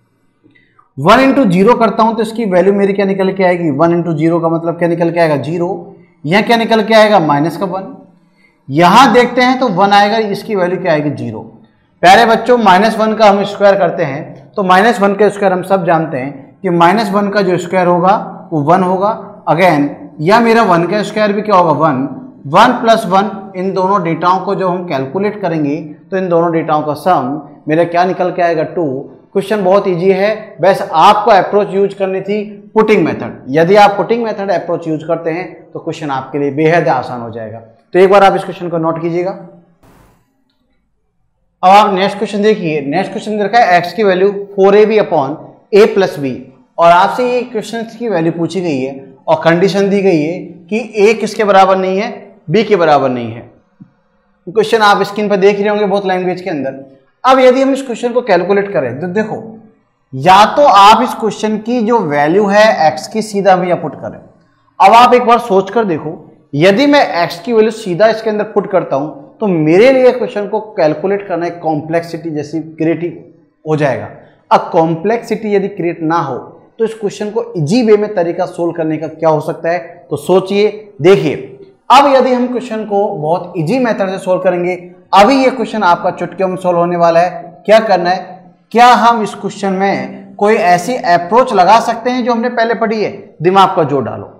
One into zero करता हूं तो इसकी वैल्यू मेरी क्या निकल के आएगी, वन इंटू जीरो का मतलब क्या निकल के आएगा, जीरो। यह क्या निकल के आएगा, माइनस का वन। यहां देखते हैं तो वन आएगा, इसकी वैल्यू क्या आएगी, जीरो। प्यारे बच्चों माइनस वन का हम स्क्वायर करते हैं तो माइनस वन का स्क्वायर हम सब जानते हैं कि माइनस वन का जो स्क्वायर होगा वो वन होगा। अगेन या मेरा वन का स्क्वायर भी क्या होगा, वन। वन प्लस वन, इन दोनों डेटाओं को जब हम कैलकुलेट करेंगे तो इन दोनों डेटाओं का सम मेरा क्या निकल के आएगा, टू। क्वेश्चन बहुत इजी है, बस आपको अप्रोच यूज करनी थी पुटिंग मेथड। यदि आप पुटिंग मेथड अप्रोच यूज करते हैं तो क्वेश्चन आपके लिए बेहद आसान हो जाएगा। तो एक बार आप इस क्वेश्चन को नोट कीजिएगा। अब आप नेक्स्ट क्वेश्चन देखिए। नेक्स्ट क्वेश्चन दे रखा है एक्स की value four a b upon a plus b, और आपसे ये क्वेश्चन की वैल्यू पूछी गई है और कंडीशन दी गई है कि ए किसके बराबर नहीं है, बी के बराबर नहीं है। क्वेश्चन आप स्क्रीन पर देख रहे होंगे बहुत लैंग्वेज के अंदर। अब यदि हम इस क्वेश्चन को कैलकुलेट करें तो देखो, या तो आप इस क्वेश्चन की जो वैल्यू है एक्स की सीधा हम यहाँ पुट करें। अब आप एक बार सोच कर देखो, यदि मैं एक्स की वैल्यू सीधा इसके अंदर पुट करता हूं तो मेरे लिए क्वेश्चन को कैलकुलेट करना एक कॉम्प्लेक्सिटी जैसी क्रिएटिव हो जाएगा। अ कॉम्प्लेक्सिटी यदि क्रिएट ना हो तो इस क्वेश्चन को इजी वे में तरीका सोल्व करने का क्या हो सकता है, तो सोचिए। देखिए अब यदि हम क्वेश्चन को बहुत इजी मेथड से सोल्व करेंगे, अभी ये क्वेश्चन आपका चुटकियों में सोल्व होने वाला है। क्या करना है, क्या हम इस क्वेश्चन में कोई ऐसी अप्रोच लगा सकते हैं जो हमने पहले पढ़ी है? दिमाग का जोर डालो।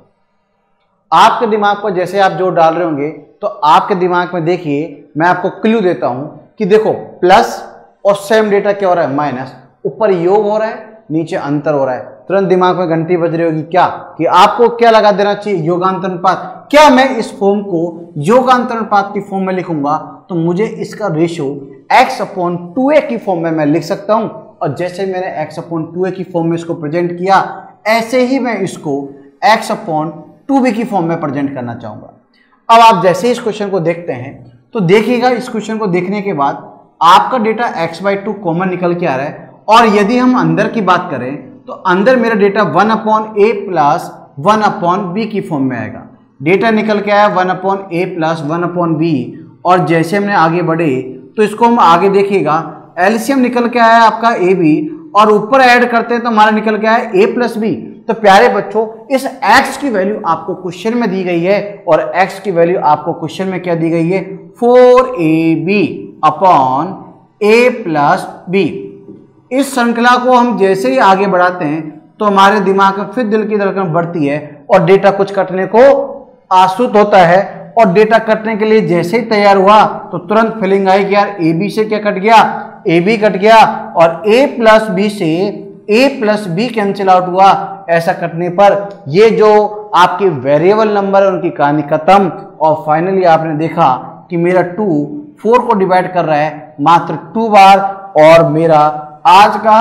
आपके दिमाग पर जैसे आप जोर डाल रहे होंगे तो आपके दिमाग में देखिए मैं आपको क्लू देता हूं कि देखो प्लस और सेम डेटा क्या हो रहा है, माइनस, ऊपर योग हो रहा है नीचे अंतर हो रहा है। तुरंत दिमाग में घंटी बज रही होगी क्या कि आपको क्या लगा देना चाहिए, योगांतर अनुपात। क्या मैं इस फॉर्म को योगांतर अनुपात की फॉर्म में लिखूंगा तो मुझे इसका ratio x upon two a की फॉर्म में मैं लिख सकता हूं, और जैसे मैंने x अपॉन टू ए की फॉर्म में इसको प्रेजेंट किया ऐसे ही मैं इसको x अपॉन टू बी की फॉर्म में प्रेजेंट करना चाहूंगा। अब आप जैसे इस क्वेश्चन को देखते हैं तो देखिएगा इस क्वेश्चन को देखने के बाद आपका data x by two common निकल के आ रहा है, और यदि हम अंदर की बात करें तो अंदर मेरा data one upon a plus one upon b की फॉर्म में आएगा। डेटा निकल के आया one upon a plus one upon b, और जैसे हमने आगे बढ़े तो इसको हम आगे देखिएगा एलसीएम निकल के आया आपका ए बी, और ऊपर ऐड करते हैं तो हमारा निकल के आया ए प्लस बी। तो प्यारे बच्चों इस x की वैल्यू आपको क्वेश्चन में दी गई है, और x की वैल्यू आपको क्वेश्चन में क्या दी गई है, four a b upon a plus b. इस श्रृंखला को हम जैसे ही आगे बढ़ाते हैं तो हमारे दिमाग में फिर दिल की धड़कन बढ़ती है और डेटा कुछ कटने को आसूत होता है, और डेटा कटने के लिए जैसे ही तैयार हुआ तो तुरंत फीलिंग आई कि यार ए बी से क्या कट गया, ए बी कट गया, और a प्लस बी से a plus b cancel out हुआ। ऐसा कटने पर ये जो आपके वेरिएबल नंबर है उनकी कहानी खत्म, और फाइनली आपने देखा कि मेरा टू फोर को डिवाइड कर रहा है मात्र टू बार, और मेरा आज का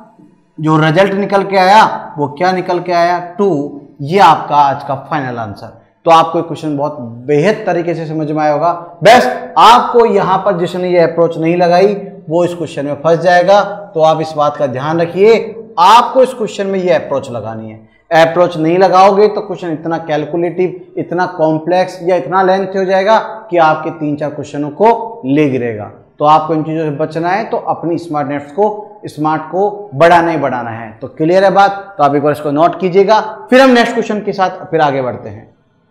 जो रिजल्ट निकल के आया वो क्या निकल के आया, टू। ये आपका आज का फाइनल आंसर। तो आपको क्वेश्चन बहुत बेहद तरीके से समझ में आया होगा। बस आपको यहां पर जिसने ये अप्रोच नहीं लगाई वो इस क्वेश्चन में फंस जाएगा, तो आप इस बात का ध्यान रखिए, आपको इस क्वेश्चन में ये अप्रोच लगानी है। अप्रोच नहीं लगाओगे तो क्वेश्चन इतना कैलकुलेटिव, इतना कॉम्प्लेक्स या इतना लेंथ हो जाएगा कि आपके तीन चार क्वेश्चनों को ले गिरेगा। तो आपको इन चीजों से बचना है, तो अपनी स्मार्टनेस को स्मार्ट को बढ़ाना ही बढ़ाना है। तो क्लियर है बात, तो आप एक बार इसको नोट कीजिएगा, फिर हम नेक्स्ट क्वेश्चन के साथ फिर आगे बढ़ते हैं।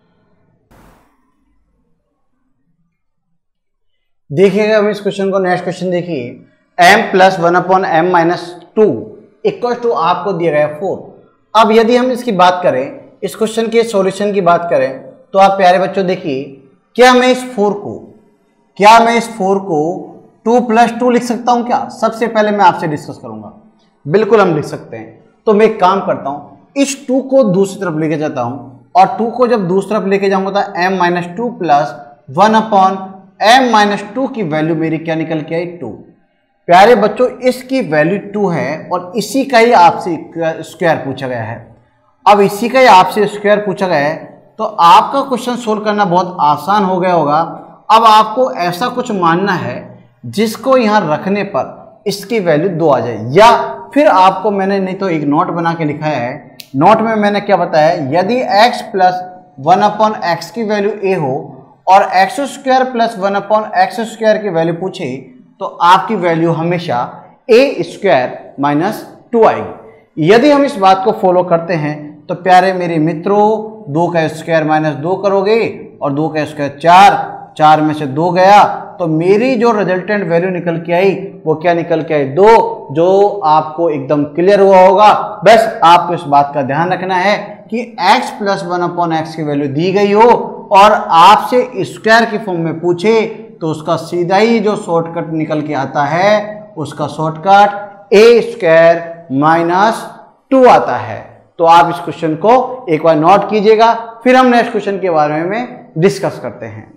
देखिएगा हम इस क्वेश्चन को, नेक्स्ट क्वेश्चन देखिए, m plus one upon m minus two equal to आपको दिया गया फोर। अब यदि हम इसकी बात करें, इस क्वेश्चन के सॉल्यूशन की बात करें, तो आप प्यारे बच्चों देखिए, क्या मैं इस फोर को क्या मैं इस फोर को टू प्लस टू लिख सकता हूं क्या? सबसे पहले मैं आपसे डिस्कस करूंगा। बिल्कुल हम लिख सकते हैं। तो मैं एक काम करता हूं, इस टू को दूसरी तरफ लेके जाता हूं, और टू को जब दूसरी तरफ लेके जाऊंगा तो m minus two plus one upon m minus two की वैल्यू मेरी क्या निकल के आई, टू। प्यारे बच्चों इसकी वैल्यू टू है, और इसी का ही आपसे स्क्वायर पूछा गया है। अब इसी का ही आपसे स्क्वायर पूछा गया है, तो आपका क्वेश्चन सोल्व करना बहुत आसान हो गया होगा। अब आपको ऐसा कुछ मानना है जिसको यहां रखने पर इसकी वैल्यू दो आ जाए, या फिर आपको मैंने नहीं तो एक नोट बना के लिखा है। नोट में मैंने क्या बताया, यदि x plus one upon x की वैल्यू a हो और x square plus one upon x square की वैल्यू पूछे तो आपकी वैल्यू हमेशा ए स्क्वायर माइनस टू आएगी। यदि हम इस बात को फॉलो करते हैं तो प्यारे मेरे मित्रों, दो का स्क्वायर माइनस दो करोगे और दो का स्क्वायर चार, चार में से दो गया, तो मेरी जो रिजल्टेंट वैल्यू निकल के आई वो क्या निकल के आई, दो, जो आपको एकदम क्लियर हुआ होगा। बस आपको इस बात का ध्यान रखना है कि x plus one upon x की वैल्यू दी गई हो और आपसे स्क्वायर की फॉर्म में पूछे तो उसका सीधा ही जो शॉर्टकट निकल के आता है उसका shortcut a square minus two आता है। तो आप इस क्वेश्चन को एक बार नोट कीजिएगा, फिर हम नेक्स्ट क्वेश्चन के बारे में डिस्कस करते हैं।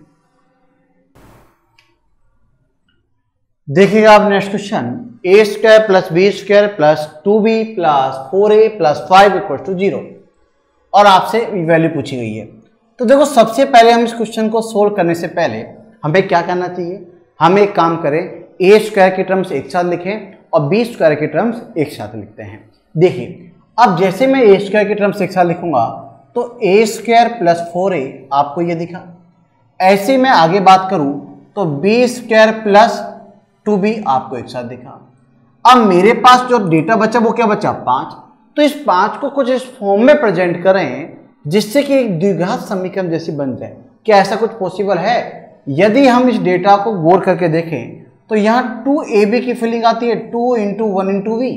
देखिएगा आप next question, a square plus b square plus two b plus four a plus five equal to zero, और आपसे वैल्यू पूछी गई है। तो देखो सबसे पहले हम इस क्वेश्चन को सोल्व करने से पहले हमें क्या करना चाहिए, हम एक काम करें, ए स्क्वायर के टर्म्स एक साथ लिखें और बी स्क्वायर के टर्म्स एक साथ लिखते हैं। देखिए अब जैसे मैं ए स्क्वायर के टर्म्स एक साथ लिखूंगा तो ए स्क्वायर प्लस फोर ए आपको ये दिखा, ऐसे मैं आगे बात करूं तो b square plus two b आपको एक साथ दिखा। अब मेरे पास जो डेटा बचा वो क्या बचा, पांच। तो इस पांच को कुछ इस फॉर्म में प्रेजेंट करें जिससे कि एक द्विघात समीकरण जैसी बन जाए। क्या ऐसा कुछ पॉसिबल है? यदि हम इस डेटा को गौर करके देखें तो यहाँ टू ए बी की फीलिंग आती है, two into one into v.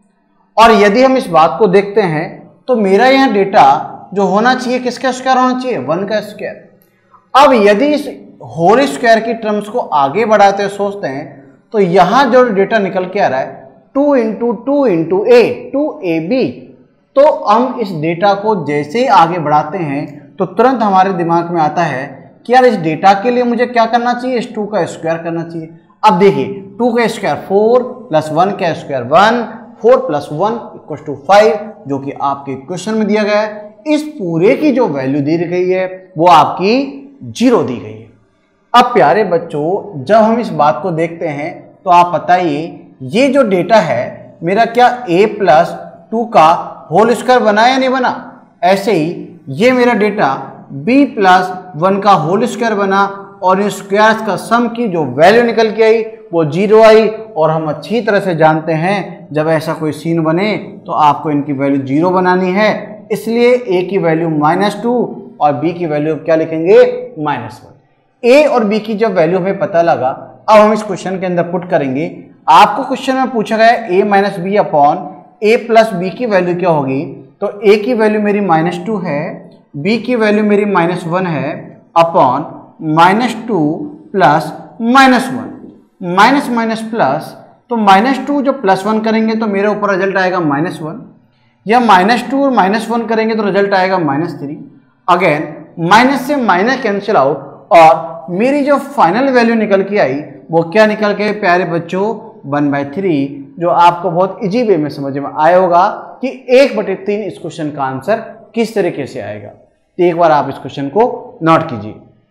और यदि हम इस बात को देखते हैं तो मेरा यहाँ डेटा जो होना चाहिए किसका स्क्वायर होना चाहिए, वन का स्क्वायर। अब यदि इस होल स्क्वायर की टर्म्स को आगे बढ़ाते हुए सोचते हैं तो यहाँ जो डेटा निकल के आ रहा है two into two into a, two a b. तो हम इस डेटा को जैसे ही आगे बढ़ाते हैं तो तुरंत हमारे दिमाग में आता है कि यार इस डेटा के लिए मुझे क्या करना चाहिए, इस टू का स्क्वायर करना चाहिए। अब देखिए टू का स्क्वायर फोर प्लस वन का square one, four plus one equal to five, जो कि आपके क्वेश्चन में दिया गया है। इस पूरे की जो वैल्यू दी गई है वो आपकी जीरो दी गई है। अब प्यारे बच्चों जब हम इस बात को देखते हैं तो आप बताइए ये जो डेटा है मेरा क्या a प्लस टू का होल स्क्वायर बना या नहीं बना। ऐसे ही ये मेरा डेटा b प्लस वन का होल स्क्वायर बना और इन स्क्वायर्स का सम की जो वैल्यू निकल के आई वो जीरो आई। और हम अच्छी तरह से जानते हैं जब ऐसा कोई सीन बने तो आपको इनकी वैल्यू जीरो बनानी है, इसलिए a की वैल्यू माइनस टू और b की वैल्यू क्या लिखेंगे, माइनस वन। a और b की जब वैल्यू हमें पता लगा अब हम इस क्वेश्चन के अंदर पुट करेंगे। आपको क्वेश्चन में पूछा गया है a minus b upon a plus B की वैल्यू क्या होगी। तो a की वैल्यू मेरी माइनस टू है, b की वैल्यू मेरी माइनस वन है upon minus two plus minus one, minus minus plus. तो माइनस टू जो प्लस वन करेंगे तो मेरे ऊपर रिजल्ट आएगा माइनस वन, या माइनस टू और माइनस वन करेंगे तो रिजल्ट आएगा माइनस थ्री। अगेन माइनस से माइनस कैंसिल आउट और मेरी जो फाइनल वैल्यू निकल के आई वो क्या निकल के प्यारे बच्चों, वन बाई थ्री, जो आपको बहुत इजी वे में समझ में आया होगा कि एक बटे तीन इस क्वेश्चन का आंसर किस तरीके से आएगा। तो एक बार आप इस क्वेश्चन को नोट कीजिए।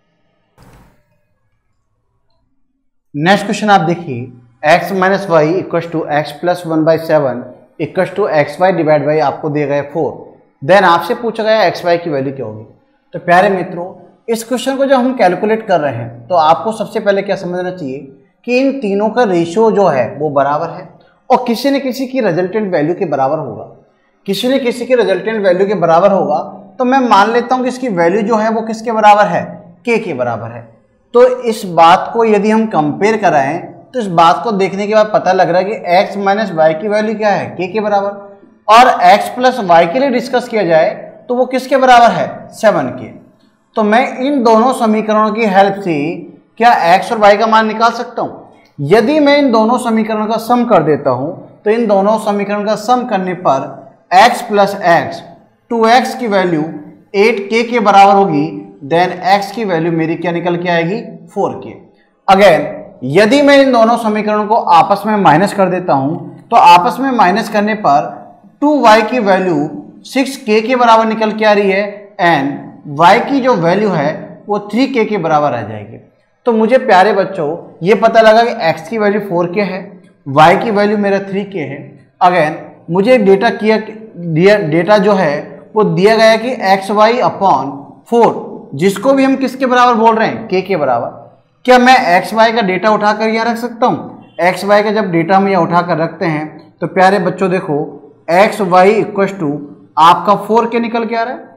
नेक्स्ट क्वेश्चन आप देखिए, x minus y equal to x plus one by seven equal to x y divide by आपको दिया गया फोर। देन आपसे पूछा गया एक्स वाई की वैल्यू क्या होगी। तो प्यारे मित्रों इस क्वेश्चन को जब हम कैलकुलेट कर रहे हैं तो आपको सबसे पहले क्या समझना चाहिए कि इन तीनों का रेशियो जो है वो बराबर है और किसी न किसी की रिजल्टेंट वैल्यू के बराबर होगा। किसी न किसी की रिजल्टेंट वैल्यू के बराबर होगा तो मैं मान लेता हूं कि इसकी वैल्यू जो है वो किसके बराबर है, k के बराबर है। तो इस बात को यदि हम कंपेयर कराएं तो इस बात को देखने के बाद पता लग रहा है कि x माइनस वाई की वैल्यू क्या है, k के बराबर। और x प्लस वाई के लिए डिस्कस किया जाए तो वो किसके बराबर है, सेवन के। तो मैं इन दोनों समीकरणों की हेल्प से क्या x और y का मान निकाल सकता हूं। यदि मैं इन दोनों समीकरणों का सम कर देता हूं तो इन दोनों समीकरण का सम करने पर x plus x, two x की वैल्यू एट के के बराबर होगी। देन x की वैल्यू मेरी क्या निकल के आएगी, फोर के। अगेन यदि मैं इन दोनों समीकरणों को आपस में माइनस कर देता हूं तो आपस में माइनस करने पर टू वाई की वैल्यू सिक्स के के बराबर निकल के आ रही है एंड y की जो वैल्यू है वो थ्री के के बराबर आ जाएगी। तो मुझे प्यारे बच्चों ये पता लगा कि x की वैल्यू फोर के है, y की वैल्यू मेरा थ्री के है। अगेन मुझे डेटा किया दिया डेटा जो है वो दिया गया कि एक्स वाई अपॉन फोर, जिसको भी हम किसके बराबर बोल रहे हैं, k के बराबर। क्या मैं एक्स वाई का डेटा उठाकर यहाँ रख सकता हूँ। एक्स वाई का जब डेटा हम यहाँ उठाकर रखते हैं तो प्यारे बच्चों देखो एक्स वाई इक्वल टू आपका फोर के निकल के आ रहा है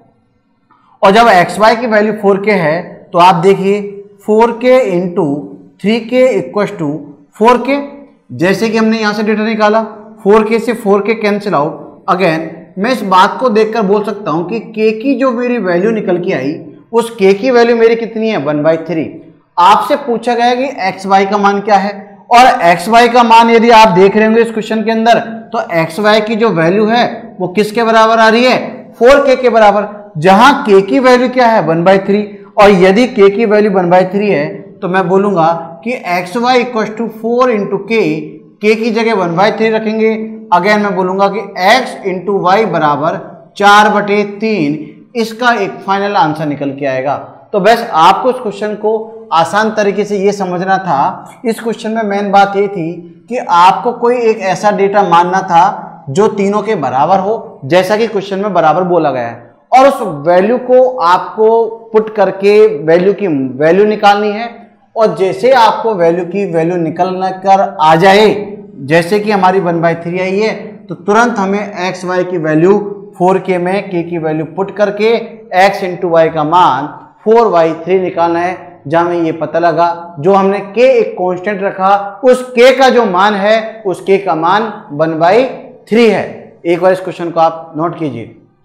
और जब एक्स वाई की वैल्यू फोर के है तो आप देखिए four k into three k equal to four k. जैसे कि हमने यहाँ से डेटा निकाला फोर के से फोर के कैंसिल आउट। अगेन मैं इस बात को देखकर बोल सकता हूँ कि k की जो मेरी वैल्यू निकल के आई उस k की वैल्यू मेरी कितनी है, वन बाई थ्री। आपसे पूछा गया कि एक्स वाई का मान क्या है और एक्स वाई का मान यदि आप देख रहे होंगे इस क्वेश्चन के अंदर तो एक्स वाई की जो वैल्यू है वो किसके बराबर आ रही है, फोर के के बराबर। जहां k की वैल्यू क्या है, वन बाई थ्री। और यदि k की वैल्यू वन बाई थ्री है तो मैं बोलूंगा कि x y equal to four into k, k की जगह वन बाई थ्री रखेंगे। अगेन मैं बोलूंगा कि x इंटू वाई बराबर चार बटे तीन, इसका एक फाइनल आंसर निकल के आएगा। तो बस आपको इस क्वेश्चन को आसान तरीके से ये समझना था। इस क्वेश्चन में मेन बात ये थी कि आपको कोई एक ऐसा डेटा मानना था जो तीनों के बराबर हो, जैसा कि क्वेश्चन में बराबर बोला गया है, और उस वैल्यू को आपको पुट करके वैल्यू की वैल्यू निकालनी है। और जैसे आपको वैल्यू की वैल्यू निकल कर आ जाए जैसे कि हमारी वन बाई थ्री आई है तो तुरंत हमें एक्स वाई की वैल्यू फोर के में के की वैल्यू पुट करके एक्स इंटू वाई का मान फोर बाई थ्री निकालना है, जहां हमें ये पता लगा जो हमने k एक कांस्टेंट रखा उस k का जो मान है उस k का मान वन बाई थ्री है। एक बार इस क्वेश्चन को आप नोट कीजिए।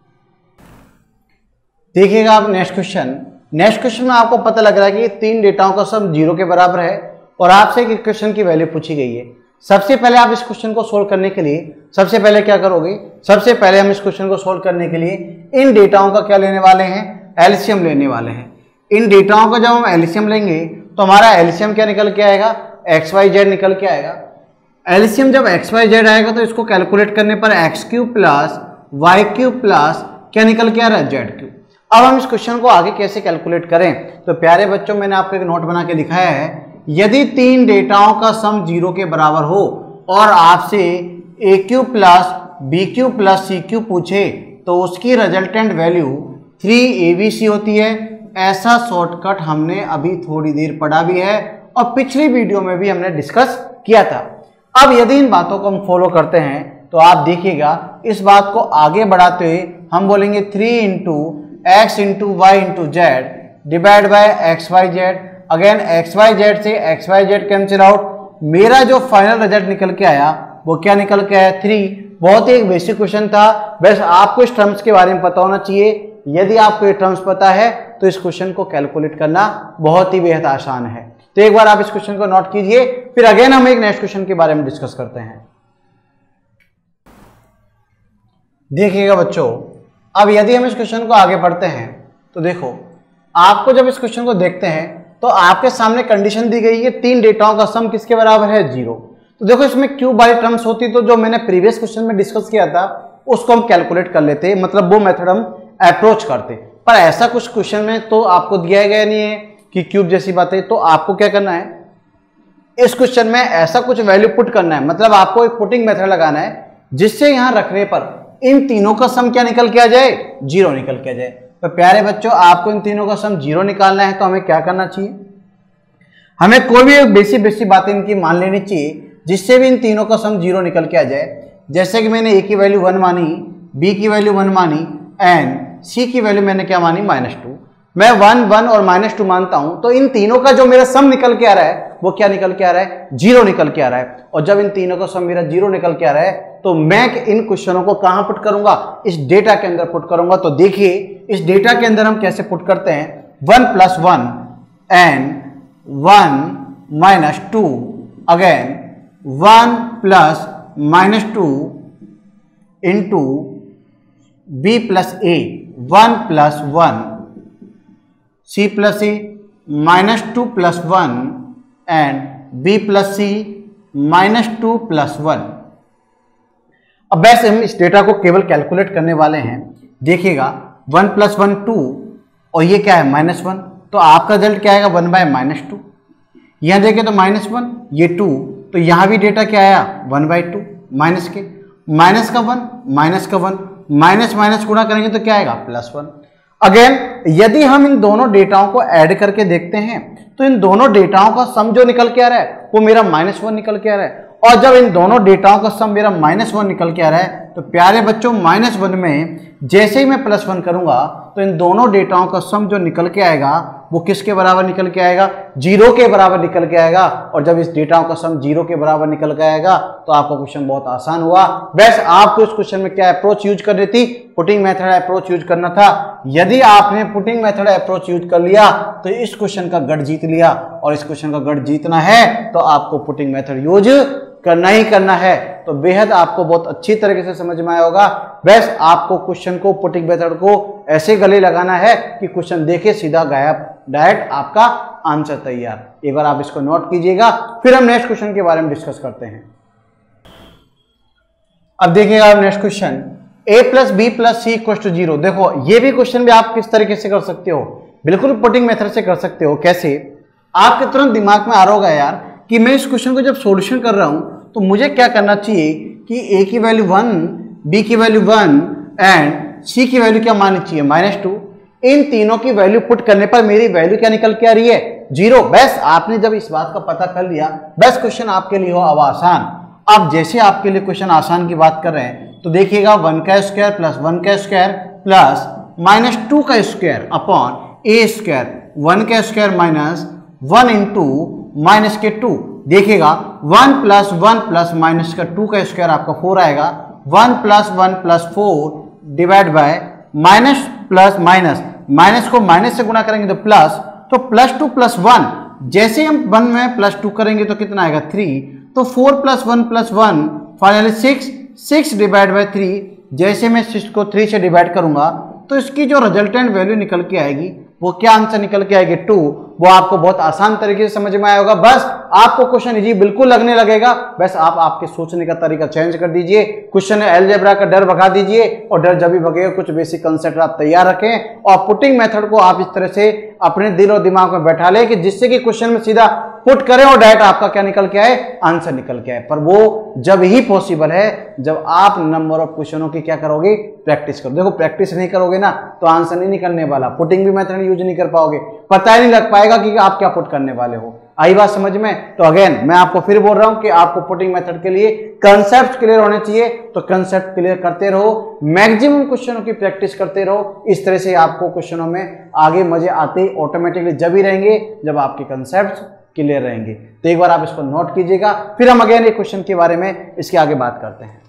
देखिएगा आप नेक्स्ट क्वेश्चन। नेक्स्ट क्वेश्चन में आपको पता लग रहा है कि तीन डेटाओं का सम जीरो के बराबर है और आपसे एक इक्वेशन की वैल्यू पूछी गई है। सबसे पहले आप इस क्वेश्चन को सोल्व करने के लिए सबसे पहले क्या करोगे, सबसे पहले हम इस क्वेश्चन को सोल्व करने के लिए इन डेटाओं का क्या लेने वाले हैं, एलसीएम लेने वाले हैं। इन डेटाओं का जब हम एलसीएम लेंगे तो हमारा एलसीएम क्या निकल के आएगा, एक्स वाई जेड निकल के आएगा। एलसीएम जब एक्स वाई जेड आएगा तो इसको कैलकुलेट करने पर x cube plus y cube plus क्या निकल के आ रहा है, जेड क्यूब। अब हम इस क्वेश्चन को आगे कैसे कैलकुलेट करें, तो प्यारे बच्चों मैंने आपको एक नोट बना के दिखाया है। यदि तीन डेटाओं का सम जीरो के बराबर हो और आपसे a cube plus b cube plus c cube पूछे तो उसकी resultant value three a b c होती है। ऐसा शॉर्टकट हमने अभी थोड़ी देर पढ़ा भी है और पिछली वीडियो में भी हमने डिस्कस किया था। अब यदि इन बातों को हम फॉलो करते हैं तो आप देखिएगा इस बात को आगे बढ़ाते हुए हम बोलेंगे three into x into y into z divide by x y z. Again x y z से x y z cancel out. मेरा जो फाइनल रिजल्ट निकल के आया वो क्या निकल के आया, थ्री। बहुत ही एक बेसिक क्वेश्चन था, बस आपको इस टर्म्स के बारे में पता होना चाहिए। यदि आपको ये टर्म्स पता है तो इस क्वेश्चन को कैलकुलेट करना बहुत ही बेहद आसान है। तो एक बार आप इस क्वेश्चन को नोट कीजिए, फिर अगेन हम एक नेक्स्ट क्वेश्चन के बारे में डिस्कस करते हैं। देखिएगा बच्चों, अब यदि हम इस क्वेश्चन को आगे बढ़ते हैं तो देखो आपको जब इस क्वेश्चन को देखते हैं तो आपके सामने कंडीशन दी गई है तीन डेटाओं का सम किसके बराबर है, जीरो। तो देखो इसमें क्यूब वाली टर्म्स होती तो जो मैंने प्रीवियस क्वेश्चन में डिस्कस किया था उसको हम कैलकुलेट कर लेते, मतलब वो मेथड हम अप्रोच करते। पर ऐसा कुछ क्वेश्चन में तो आपको दिया गया नहीं है कि क्यूब जैसी बात है, तो आपको क्या करना है, इस क्वेश्चन में ऐसा कुछ वैल्यू पुट करना है, मतलब आपको एक पुटिंग मेथड लगाना है जिससे यहां रखने पर इन तीनों का सम क्या निकल के आ जाए, जीरो निकल के आ जाए। तो प्यारे बच्चों आपको इन तीनों का सम जीरो निकालना है तो हमें क्या करना चाहिए, हमें कोई भी बेसिक बेसिक बातें इनकी मान लेनी चाहिए जिससे भी इन तीनों का सम जीरो निकल के आ जाए। जैसे कि मैंने ए की वैल्यू वन मानी, बी की वैल्यू वन मानी एंड सी की वैल्यू मैंने क्या मानी, माइनस टू। मैं वन वन और माइनस टू मानता हूं तो इन तीनों का जो मेरा सम निकल के आ रहा है वो क्या निकल के आ रहा है, जीरो निकल के आ रहा है। और जब इन तीनों का सम मेरा जीरो निकल के आ रहा है तो मैं इन क्वेश्चनों को कहां पुट करूंगा, इस डेटा के अंदर पुट करूंगा। तो देखिए इस डेटा के अंदर हम कैसे पुट करते हैं, one plus one and one minus two, again one plus minus two into b plus a, one plus one, c plus a, minus two plus one and b plus c minus two plus one. अब वैसे हम इस data को केवल calculate करने वाले हैं। देखिएगा वन प्लस वन टू और ये क्या है माइनस वन, तो आपका रिजल्ट क्या आएगा, वन बाय माइनस टू। यहां देखें तो माइनस वन, ये टू, तो यहां भी डेटा क्या आया, वन बाई टू, माइनस के माइनस का वन माइनस का वन, माइनस माइनस गुणा करेंगे तो क्या आएगा, प्लस वन। अगेन यदि हम इन दोनों डेटाओं को ऐड करके देखते हैं तो इन दोनों डेटाओं का सम जो निकल के आ रहा है वो मेरा माइनस वन निकल के आ रहा है। और जब इन दोनों डेटाओं का सम मेरा माइनस वन निकल के आ रहा है तो प्यारे बच्चों माइनस वन में जैसे ही मैं प्लस वन करूंगा तो इन दोनों डेटाओं का सम जो निकल के आएगा वो किसके बराबर निकल के आएगा, जीरो के बराबर निकल के आएगा। और जब इस डेटाओं का सम जीरो के बराबर निकल के आएगा तो आपका क्वेश्चन बहुत आसान हुआ। बस आपको इस क्वेश्चन में क्या अप्रोच यूज करनी थी, पुटिंग मेथड अप्रोच यूज करना था। यदि आपने पुटिंग मेथड अप्रोच यूज कर लिया तो इस क्वेश्चन का गढ़ जीत लिया, और इस क्वेश्चन का गढ़ जीतना है तो आपको पुटिंग मेथड यूज करना ही करना है। तो बेहद आपको बहुत अच्छी तरीके से समझ में आया होगा। बस आपको क्वेश्चन को पुटिंग मेथड को ऐसे गले लगाना है कि क्वेश्चन देखे सीधा गायब, डायरेक्ट आपका आंसर तैयार। एक बार आप इसको नोट कीजिएगा, फिर हम नेक्स्ट क्वेश्चन के बारे में डिस्कस करते हैं। अब देखिएगा आप next question, a plus b plus c equal to zero. देखो ये भी क्वेश्चन भी आप किस तरीके से कर सकते हो, बिल्कुल पुटिंग मेथड से कर सकते हो। कैसे, आपके तुरंत दिमाग में आ रहा होगा यार कि मैं इस क्वेश्चन को जब सॉल्यूशन कर रहा हूं तो मुझे क्या करना चाहिए कि ए की वैल्यू वन, बी की वैल्यू वन एंड सी की वैल्यू क्या माननी चाहिए, माइनस टू। इन तीनों की वैल्यू पुट करने पर मेरी वैल्यू क्या निकल के आ रही है, जीरो। बस आपने जब इस बात का पता कर लिया, बस क्वेश्चन आपके लिए हो अब आसान। अब जैसे आपके लिए क्वेश्चन आसान की बात कर रहे हैं तो देखिएगा वन का स्क्वायर प्लस वन का स्क्वायर प्लस माइनस टू का square upon a square, one का square minus one into minus के टू। देखिएगा one plus one plus minus का टू का स्क्वायर आपका फोर आएगा, one plus one plus four divide by minus plus minus, minus को minus से गुणा करेंगे तो प्लस, तो प्लस टू प्लस वन, जैसे हम वन में प्लस टू करेंगे तो कितना आएगा थ्री, तो four plus one plus one finally six, six divide by three, जैसे मैं सिक्स को थ्री से डिवाइड करूंगा तो इसकी जो रिजल्टेंट वैल्यू निकल के आएगी वो क्या आंसर निकल के आएगी टू। वो आपको बहुत आसान तरीके से समझ में आया होगा, बस आपको क्वेश्चन इजी बिल्कुल लगने लगेगा, बस आप आपके सोचने का तरीका चेंज कर दीजिए, क्वेश्चन अलजेब्रा का डर भगा दीजिए, और डर जब भी भगेगा कुछ बेसिक कंसेप्ट आप तैयार रखें और पुटिंग मेथड को आप इस तरह से अपने दिल और दिमाग में बैठा लें कि जिससे कि क्वेश्चन में सीधा पुट करें और डायरेक्ट आपका क्या निकल के आए, आंसर निकल के आए। पर वो जब ही पॉसिबल है जब आप नंबर ऑफ क्वेश्चनों की क्या करोगे, प्रैक्टिस करो। देखो प्रैक्टिस नहीं करोगे ना तो आंसर नहीं निकलने वाला, पुटिंग भी मेथड यूज नहीं कर पाओगे, पता ही नहीं लग पाएगा कि आप क्या पुट करने वाले हो। आई बात समझ में? तो अगेन मैं आपको फिर बोल रहा हूं कि आपको पुटिंग मेथड के लिए कंसेप्ट क्लियर होने चाहिए, तो कंसेप्ट क्लियर करते रहो, मैक्सिमम क्वेश्चनों की प्रैक्टिस करते रहो। इस तरह से आपको क्वेश्चनों में आगे मजे आते ऑटोमेटिकली जब ही रहेंगे जब आपके कंसेप्ट क्लियर रहेंगे। तो एक बार आप इसको नोट कीजिएगा, फिर हम अगेन एक क्वेश्चन के बारे में इसके आगे बात करते हैं।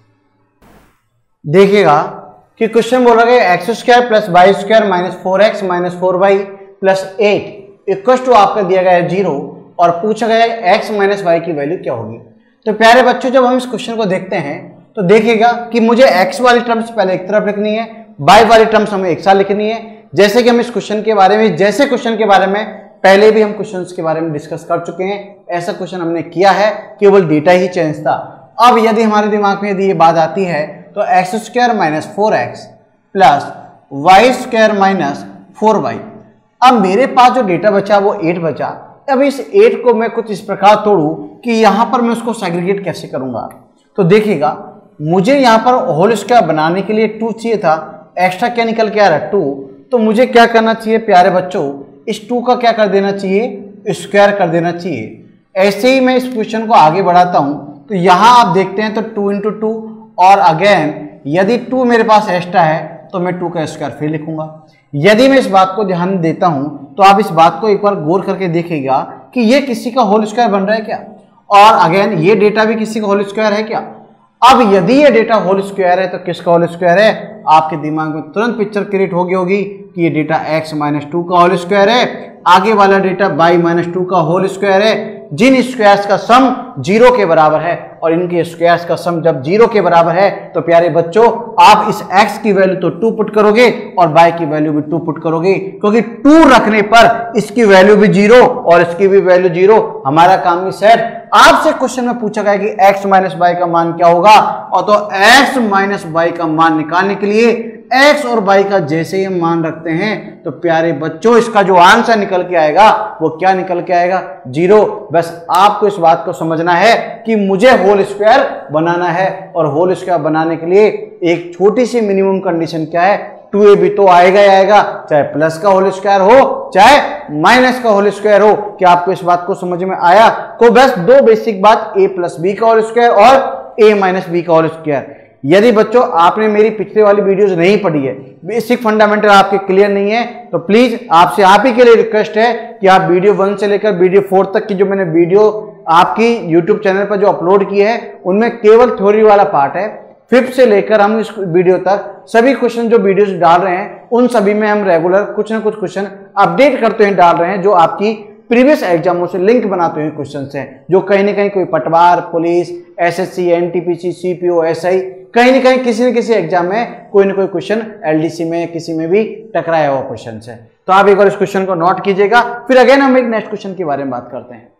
देखिएगा कि क्वेश्चन बोल रहा है x square plus Y square minus four x minus four y plus eight equal to आपका दिया गया है जीरो, और पूछा गया है एक्स माइनस वाई की वैल्यू क्या होगी। तो प्यारे बच्चों जब हम इस क्वेश्चन को देखते हैं तो देखिएगा कि मुझे एक्स वाली टर्म्स पहले एक तरफ लिखनी है, वाई वाली टर्म्स हमें एक साथ लिखनी है। जैसे कि हम इस क्वेश्चन के बारे में जैसे क्वेश्चन के बारे में पहले भी हम क्वेश्चंस के बारे में डिस्कस कर चुके हैं, ऐसा क्वेश्चन हमने किया है, केवल डेटा ही चेंज था। अब यदि हमारे दिमाग में यदि ये बात आती है तो x square minus four x plus Y square minus four y, अब मेरे पास जो डेटा बचा वो एट बचा। अब इस एट को मैं कुछ इस प्रकार तोड़ू कि यहां पर मैं उसको सेग्रीगेट कैसे करूंगा। तो देखिएगा मुझे यहां पर होल स्क्वायर बनाने के लिए टू चाहिए था, एक्स्ट्रा क्या निकल के आ रहा है टू, तो मुझे क्या करना चाहिए प्यारे बच्चों, इस टू का क्या कर देना चाहिए, स्क्वायर कर देना चाहिए। ऐसे ही मैं इस क्वेश्चन को आगे बढ़ाता हूं तो यहां आप देखते हैं तो टू इंटू टू, और अगेन यदि टू मेरे पास एक्स्ट्रा है तो मैं टू का स्क्वायर फिर लिखूंगा। यदि मैं इस बात को ध्यान देता हूं तो आप इस बात को एक बार गौर करके देखिएगा कि ये किसी का होल स्क्वायर बन रहा है क्या, और अगेन ये डेटा भी किसी का होल स्क्वायर है क्या। अब यदि ये डेटा होल स्क्वायर है तो किसका होल स्क्वायर है, आपके दिमाग में तुरंत पिक्चर क्रिएट होगी होगी कि ये डेटा x माइनस टू का होल स्क्वायर है, आगे वाला डेटा y माइनस टू का होल स्क्वायर है, जिन स्क्वायर्स का सम जीरो के बराबर है, और इनके स्क्वायर्स का सम जब जीरो के बराबर है तो प्यारे बच्चों आप इस x की वैल्यू तो टू पुट करोगे और y की वैल्यू भी टू पुट करोगे, क्योंकि टू रखने पर इसकी वैल्यू भी जीरो और इसकी भी वैल्यू जीरो, हमारा काम भी सेट। आपसे क्वेश्चन में पूछा गया कि x माइनस वाई का मान क्या होगा, और तो x माइनस वाई का मान निकालने के लिए x और y का जैसे ही मान रखते हैं तो प्यारे बच्चों इसका जो आंसर निकल के आएगा वो क्या निकल के आएगा, जीरो। बस आपको इस बात को समझना है कि मुझे होल स्क्वायर बनाना है, और होल स्क्वायर बनाने के लिए एक छोटी सी मिनिमम कंडीशन क्या है, टू ए बी तो आएगा ही आएगा, चाहे प्लस का होल स्क्वायर हो चाहे माइनस का होल स्क्वायर हो। क्या आपको इस बात को समझ में आया? तो बस दो बेसिक बात, ए प्लस बी का होल स्क्वायर और ए माइनस बी का होल स्क्वायर। यदि बच्चों आपने मेरी पिछले वाली वीडियोस नहीं पढ़ी है, बेसिक फंडामेंटल आपके क्लियर नहीं है, तो प्लीज आपसे आप ही के लिए रिक्वेस्ट है कि आप वीडियो वन से लेकर वीडियो फोर तक की जो मैंने वीडियो आपकी यूट्यूब चैनल पर जो अपलोड किए हैं उनमें केवल थ्योरी वाला पार्ट है, फिफ्थ से लेकर हम इस वीडियो तक सभी क्वेश्चन जो वीडियोस डाल रहे हैं उन सभी में हम रेगुलर कुछ ना कुछ क्वेश्चन अपडेट करते हैं डाल रहे हैं, जो आपकी प्रीवियस एग्जामों से लिंक बनाते हुए क्वेश्चन हैं, जो कहीं ना कहीं कोई पटवार, police, SSC, NTPC, CPO, SI, कहीं ना कहीं किसी न किसी एग्जाम में कोई ना कोई क्वेश्चन एलडीसी में किसी में भी टकराया हुआ क्वेश्चन है। तो आप एक बार इस क्वेश्चन को नोट कीजिएगा, फिर अगेन हम एक नेक्स्ट क्वेश्चन के बारे में बात करते हैं।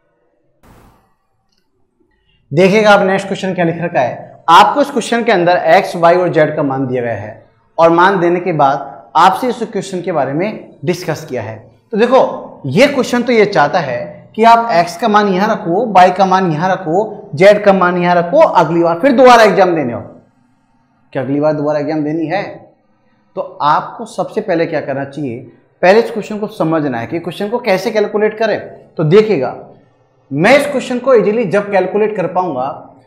देखिएगा आप नेक्स्ट क्वेश्चन क्या लिख रखा है, आपको इस क्वेश्चन के अंदर एक्स, वाई और जेड का मान दिया गया है, और मान देने के बाद आपसे इस क्वेश्चन के बारे में डिस्कस किया है। तो देखो ये क्वेश्चन तो ये चाहता है कि आप x का मान यहां रखो, y का मान यहां रखो, z का मान यहां रखो, अगली बार फिर दोबारा एग्जाम देने हो। क्या अगली बार दोबारा एग्जाम देनी है? तो आपको सबसे पहले क्या करना चाहिए, पहले इस क्वेश्चन को समझना है कि क्वेश्चन को कैसे कैलकुलेट करें। तो देखिएगा मैं इस क्वेश्चन को इजीली जब कैलकुलेट कर पाऊंगा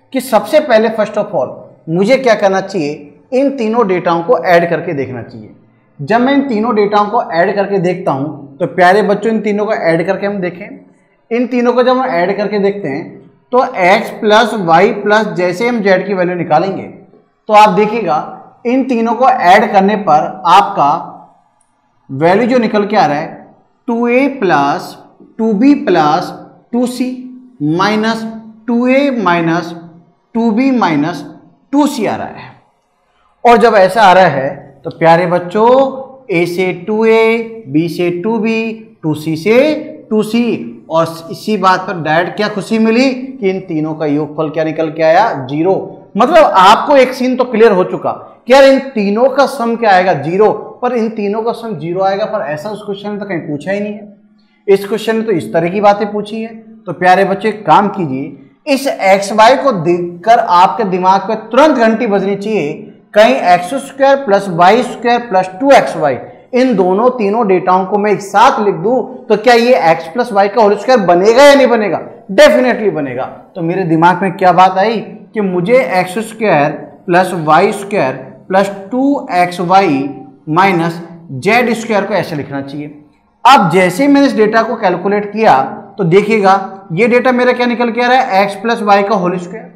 कि सबसे पहले फर्स्ट ऑफ ऑल मुझे क्या करना चाहिए, इन तीनों डेटाओं को ऐड करके देखना चाहिए। जब मैं इन तीनों डेटाओं को ऐड करके देखता हूं तो प्यारे बच्चों इन तीनों को ऐड करके हम देखें, इन तीनों को जब हम ऐड करके देखते हैं तो x प्लस वाई प्लस जैसे हम z की वैल्यू निकालेंगे तो आप देखिएगा इन तीनों को ऐड करने पर आपका वैल्यू जो निकल के आ रहा है two a plus two b plus two c minus two a minus two b minus two c आ रहा है। और जब ऐसा आ रहा है तो प्यारे बच्चों a से टू ए, b से टू बी, टू सी से टू सी, और इसी बात पर डायरेक्ट क्या खुशी मिली कि इन तीनों का योगफल क्या निकल के आया, जीरो। मतलब आपको एक सीन तो क्लियर हो चुका कि यार इन तीनों का सम क्या आएगा, जीरो। पर इन तीनों का सम जीरो आएगा, पर ऐसा उस क्वेश्चन में तो कहीं पूछा ही नहीं है। इस क्वेश्चन में तो इस तरह की बातें पूछी है। तो प्यारे बच्चे काम कीजिए, इस एक्स वाई को देखकर आपके दिमाग पे तुरंत घंटी बजनी चाहिए, कहीं x square plus Y square plus two x y इन दोनों तीनों डेटाओं को मैं एक साथ लिख दूं तो क्या ये x प्लस वाई का होल स्क्वायर बनेगा या नहीं बनेगा? डेफिनेटली बनेगा। तो मेरे दिमाग में क्या बात आई कि मुझे x square plus Y square plus two x y minus z square को ऐसे लिखना चाहिए। अब जैसे ही मैंने इस डेटा को कैलकुलेट किया तो देखिएगा ये डेटा मेरा क्या निकल के आ रहा है, x प्लस वाई का होल स्क्वायर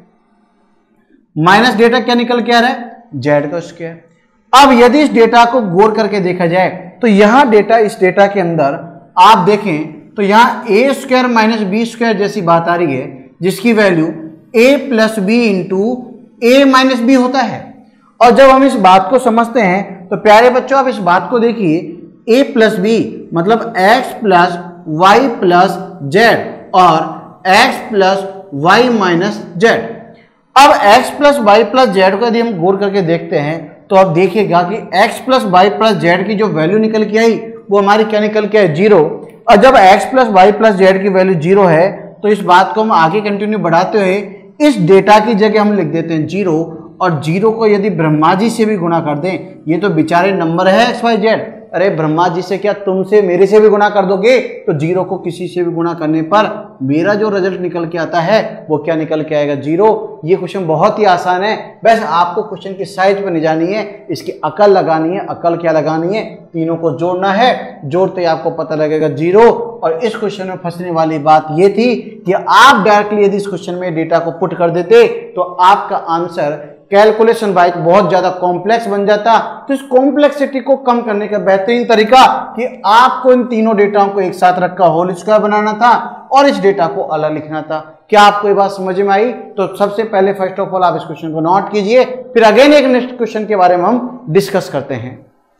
माइनस डेटा क्या निकल के आ रहा है, जेड का स्क्वायर। अब यदि इस डेटा को गौर करके देखा जाए तो यहां डेटा, इस डेटा के अंदर आप देखें तो यहां a square minus B square जैसी बात आ रही है, जिसकी value a plus b into a minus b होता है। और जब हम इस बात को समझते हैं तो प्यारे बच्चों आप इस बात को देखिए, ए प्लस बी मतलब x plus y plus z और x plus y minus z. अब x plus y plus z को यदि हम गौर करके देखते हैं तो आप देखिएगा कि x plus y plus z की जो वैल्यू निकल के आई वो हमारी क्या निकल के आई, जीरो। और जब x plus y plus z की वैल्यू जीरो है तो इस बात को हम आगे कंटिन्यू बढ़ाते हुए इस डेटा की जगह हम लिख देते हैं जीरो। और जीरो को यदि ब्रह्मा जी से भी गुणा कर दें, ये तो बेचारे नंबर है एक्स वाई जेड, अरे ब्रह्मा जी से क्या तुमसे मेरे से भी गुणा कर दोगे तो जीरो को किसी से भी गुणा करने पर मेरा जो रिजल्ट निकल के आता है वो क्या निकल के आएगा, जीरो। ये क्वेश्चन बहुत ही आसान है, बस आपको क्वेश्चन की साइज पर नहीं जानी है, इसकी अकल लगानी है। अकल क्या लगानी है, तीनों को जोड़ना है, जोड़ते ही आपको पता लगेगा जीरो। और इस क्वेश्चन में फंसने वाली बात ये थी कि आप डायरेक्टली यदि इस क्वेश्चन में डेटा को पुट कर देते तो आपका आंसर कैलकुलेशन वाइज बहुत ज्यादा कॉम्प्लेक्स बन जाता। तो इस कॉम्प्लेक्सिटी को कम करने का बेहतरीन तरीका कि आपको इन तीनों डेटाओं को एक साथ रखकर होल स्क्वायर बनाना था और इस डेटा को अलग लिखना था। क्या आपको ये बात समझ में आई? तो सबसे पहले फर्स्ट ऑफ ऑल आप इस क्वेश्चन को नोट कीजिए, फिर अगेन एक नेक्स्ट क्वेश्चन के बारे में हम डिस्कस करते हैं।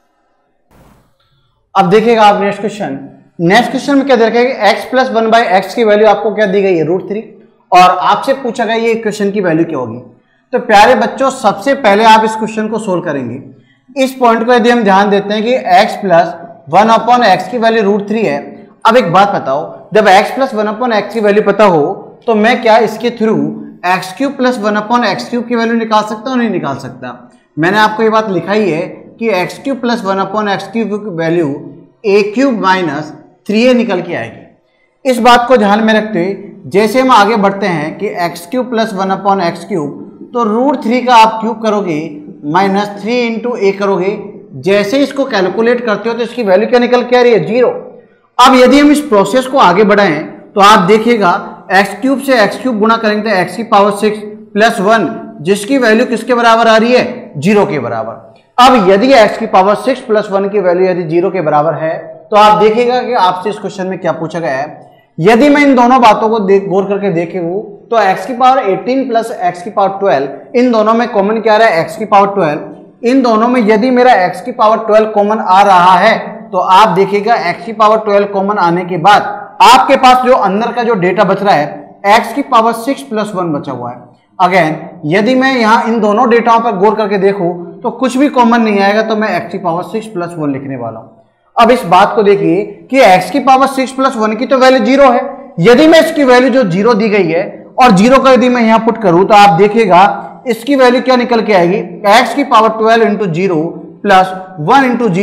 अब देखिएगा आप नेक्स्ट क्वेश्चन, नेक्स्ट क्वेश्चन में क्या दे रखा है कि x plus one by x की वैल्यू आपको क्या दी गई है, रूट थ्री, और आपसे पूछा गया ये क्वेश्चन की वैल्यू क्या होगी। तो प्यारे बच्चों सबसे पहले आप इस क्वेश्चन को सोल्व करेंगे। इस पॉइंट को यदि हम ध्यान देते हैं कि x plus one upon x की वैल्यू रूट थ्री है। अब एक बात बताओ, जब x plus one upon x की वैल्यू पता हो तो मैं क्या इसके through x cube plus one upon x cube की वैल्यू निकाल सकता हूं, नहीं निकाल सकता। मैंने आपको ये बात लिखाई है कि x cube plus one upon x cube की value a cube minus three a निकल के आएगी। इस बात को ध्यान में रखते हुए जैसे हम आगे बढ़ते हैं कि x cube plus one upon x cube, तो रूट थ्री का आप क्यूब करोगे माइनस थ्री इंटू ए करोगे, जैसे इसको कैलकुलेट करते हो तो इसकी वैल्यू क्या निकल के आ रही है, जीरो। अब यदि हम इस प्रोसेस को आगे बढ़ाएं तो आप देखिएगा एक्स क्यूब से एक्स क्यूब गुणा करेंगे तो एक्स की पावर सिक्स प्लस वन, जिसकी वैल्यू किसके बराबर आ रही है, जीरो के बराबर। अब यदि एक्स की पावर सिक्स प्लस वन की वैल्यू यदि जीरो के बराबर है तो आप देखिएगा कि आपसे इस क्वेश्चन में क्या पूछा गया है। यदि मैं इन दोनों बातों को देख गौर करके देखे हूं तो x की पावर एटीन प्लस x की पावर ट्वेल्व, इन दोनों में कॉमन क्या आ रहा है, x की पावर ट्वेल्व। इन दोनों में यदि मेरा x की पावर ट्वेल्व कॉमन आ रहा है तो आप देखिएगा x की पावर ट्वेल्व कॉमन आने के बाद आपके पास जो अंदर का जो डेटा बच रहा है x की पावर सिक्स प्लस वन बचा हुआ है। अगेन यदि मैं यहाँ इन दोनों डेटाओं पर गौर करके देखूं तो कुछ भी कॉमन नहीं आएगा, तो मैं x की पावर सिक्स प्लस वन लिखने वाला हूं। अब इस बात को देखिए कि x की पावर सिक्स प्लस वन की तो वैल्यू जीरो है। यदि मैं इसकी वैल्यू जो जीरो दी गई है और जीरो का यदि मैं यहां पुट करूं तो आप देखिएगा इसकी वैल्यू क्या निकल के आएगी, x की power twelve into zero plus one into zero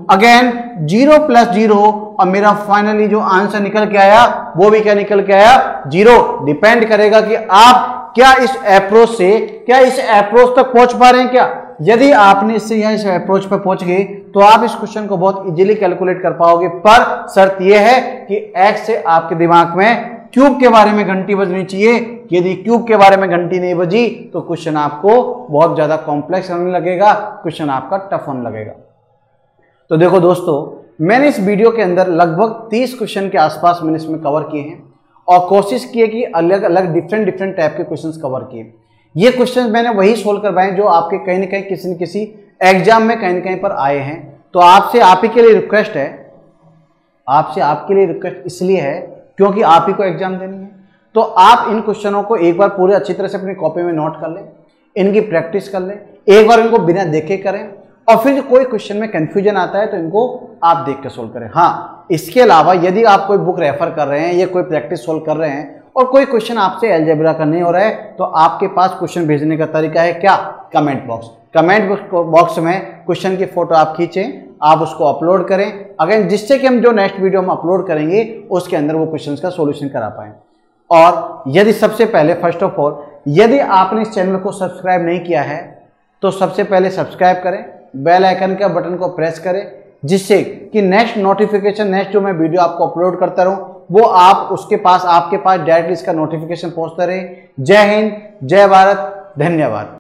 again zero plus zero, और मेरा फाइनली जो आंसर निकल के आया वो भी क्या निकल के आया, जीरो। डिपेंड करेगा कि आप क्या इस अप्रोच से क्या इस अप्रोच तक पहुंच पा रहे हैं क्या। यदि आपने इससे यहाँ इस अप्रोच पर पहुंच गए तो आप इस क्वेश्चन को बहुत इजीली कैलकुलेट कर पाओगे, पर शर्त यह है कि एक्स से आपके दिमाग में क्यूब के बारे में घंटी बजनी चाहिए। यदि क्यूब के बारे में घंटी नहीं बजी तो क्वेश्चन आपको बहुत ज्यादा कॉम्प्लेक्स होने लगेगा, क्वेश्चन आपका टफ होने लगेगा। तो देखो दोस्तों, मैंने इस वीडियो के अंदर लगभग तीस क्वेश्चन के आसपास मैंने इसमें कवर किए हैं और कोशिश की है कि अलग अलग डिफरेंट डिफरेंट टाइप के क्वेश्चंस कवर किए। ये क्वेश्चंस मैंने वही सोल्व करवाए जो आपके कहीं ना कहीं किसी न किसी एग्जाम में कहीं ना कहीं पर आए हैं। तो आपसे आप ही के लिए रिक्वेस्ट है, आपसे आपके लिए रिक्वेस्ट इसलिए है क्योंकि आप ही को एग्जाम देनी है। तो आप इन क्वेश्चनों को एक बार पूरे अच्छी तरह से अपनी कॉपी में नोट कर लें, इनकी प्रैक्टिस कर लें, एक बार इनको बिना देखे करें, और फिर कोई क्वेश्चन में कंफ्यूजन आता है तो इनको आप देख के सोल्व करें। हाँ, इसके अलावा यदि आप कोई बुक रेफर कर रहे हैं या कोई प्रैक्टिस सोल्व कर रहे हैं और कोई क्वेश्चन आपसे अलजेब्रा का नहीं हो रहा है तो आपके पास क्वेश्चन भेजने का तरीका है क्या, कमेंट बॉक्स। कमेंट बॉक्स में क्वेश्चन की फोटो आप खींचें, आप उसको अपलोड करें, अगर जिससे कि हम जो नेक्स्ट वीडियो हम अपलोड करेंगे उसके अंदर वो क्वेश्चंस का सॉल्यूशन करा पाएं। और यदि सबसे पहले फर्स्ट ऑफ ऑल यदि आपने इस चैनल को सब्सक्राइब नहीं किया है तो सबसे पहले सब्सक्राइब करें, बेल आइकन का बटन को प्रेस करें, जिससे कि नेक्स्ट नोटिफिकेशन नेक्स्ट जो मैं वीडियो आपको अपलोड करता रहूं वो आप उसके पास आपके पास डायरेक्टली इसका नोटिफिकेशन पहुंचता रहे। जय हिंद, जय भारत, धन्यवाद।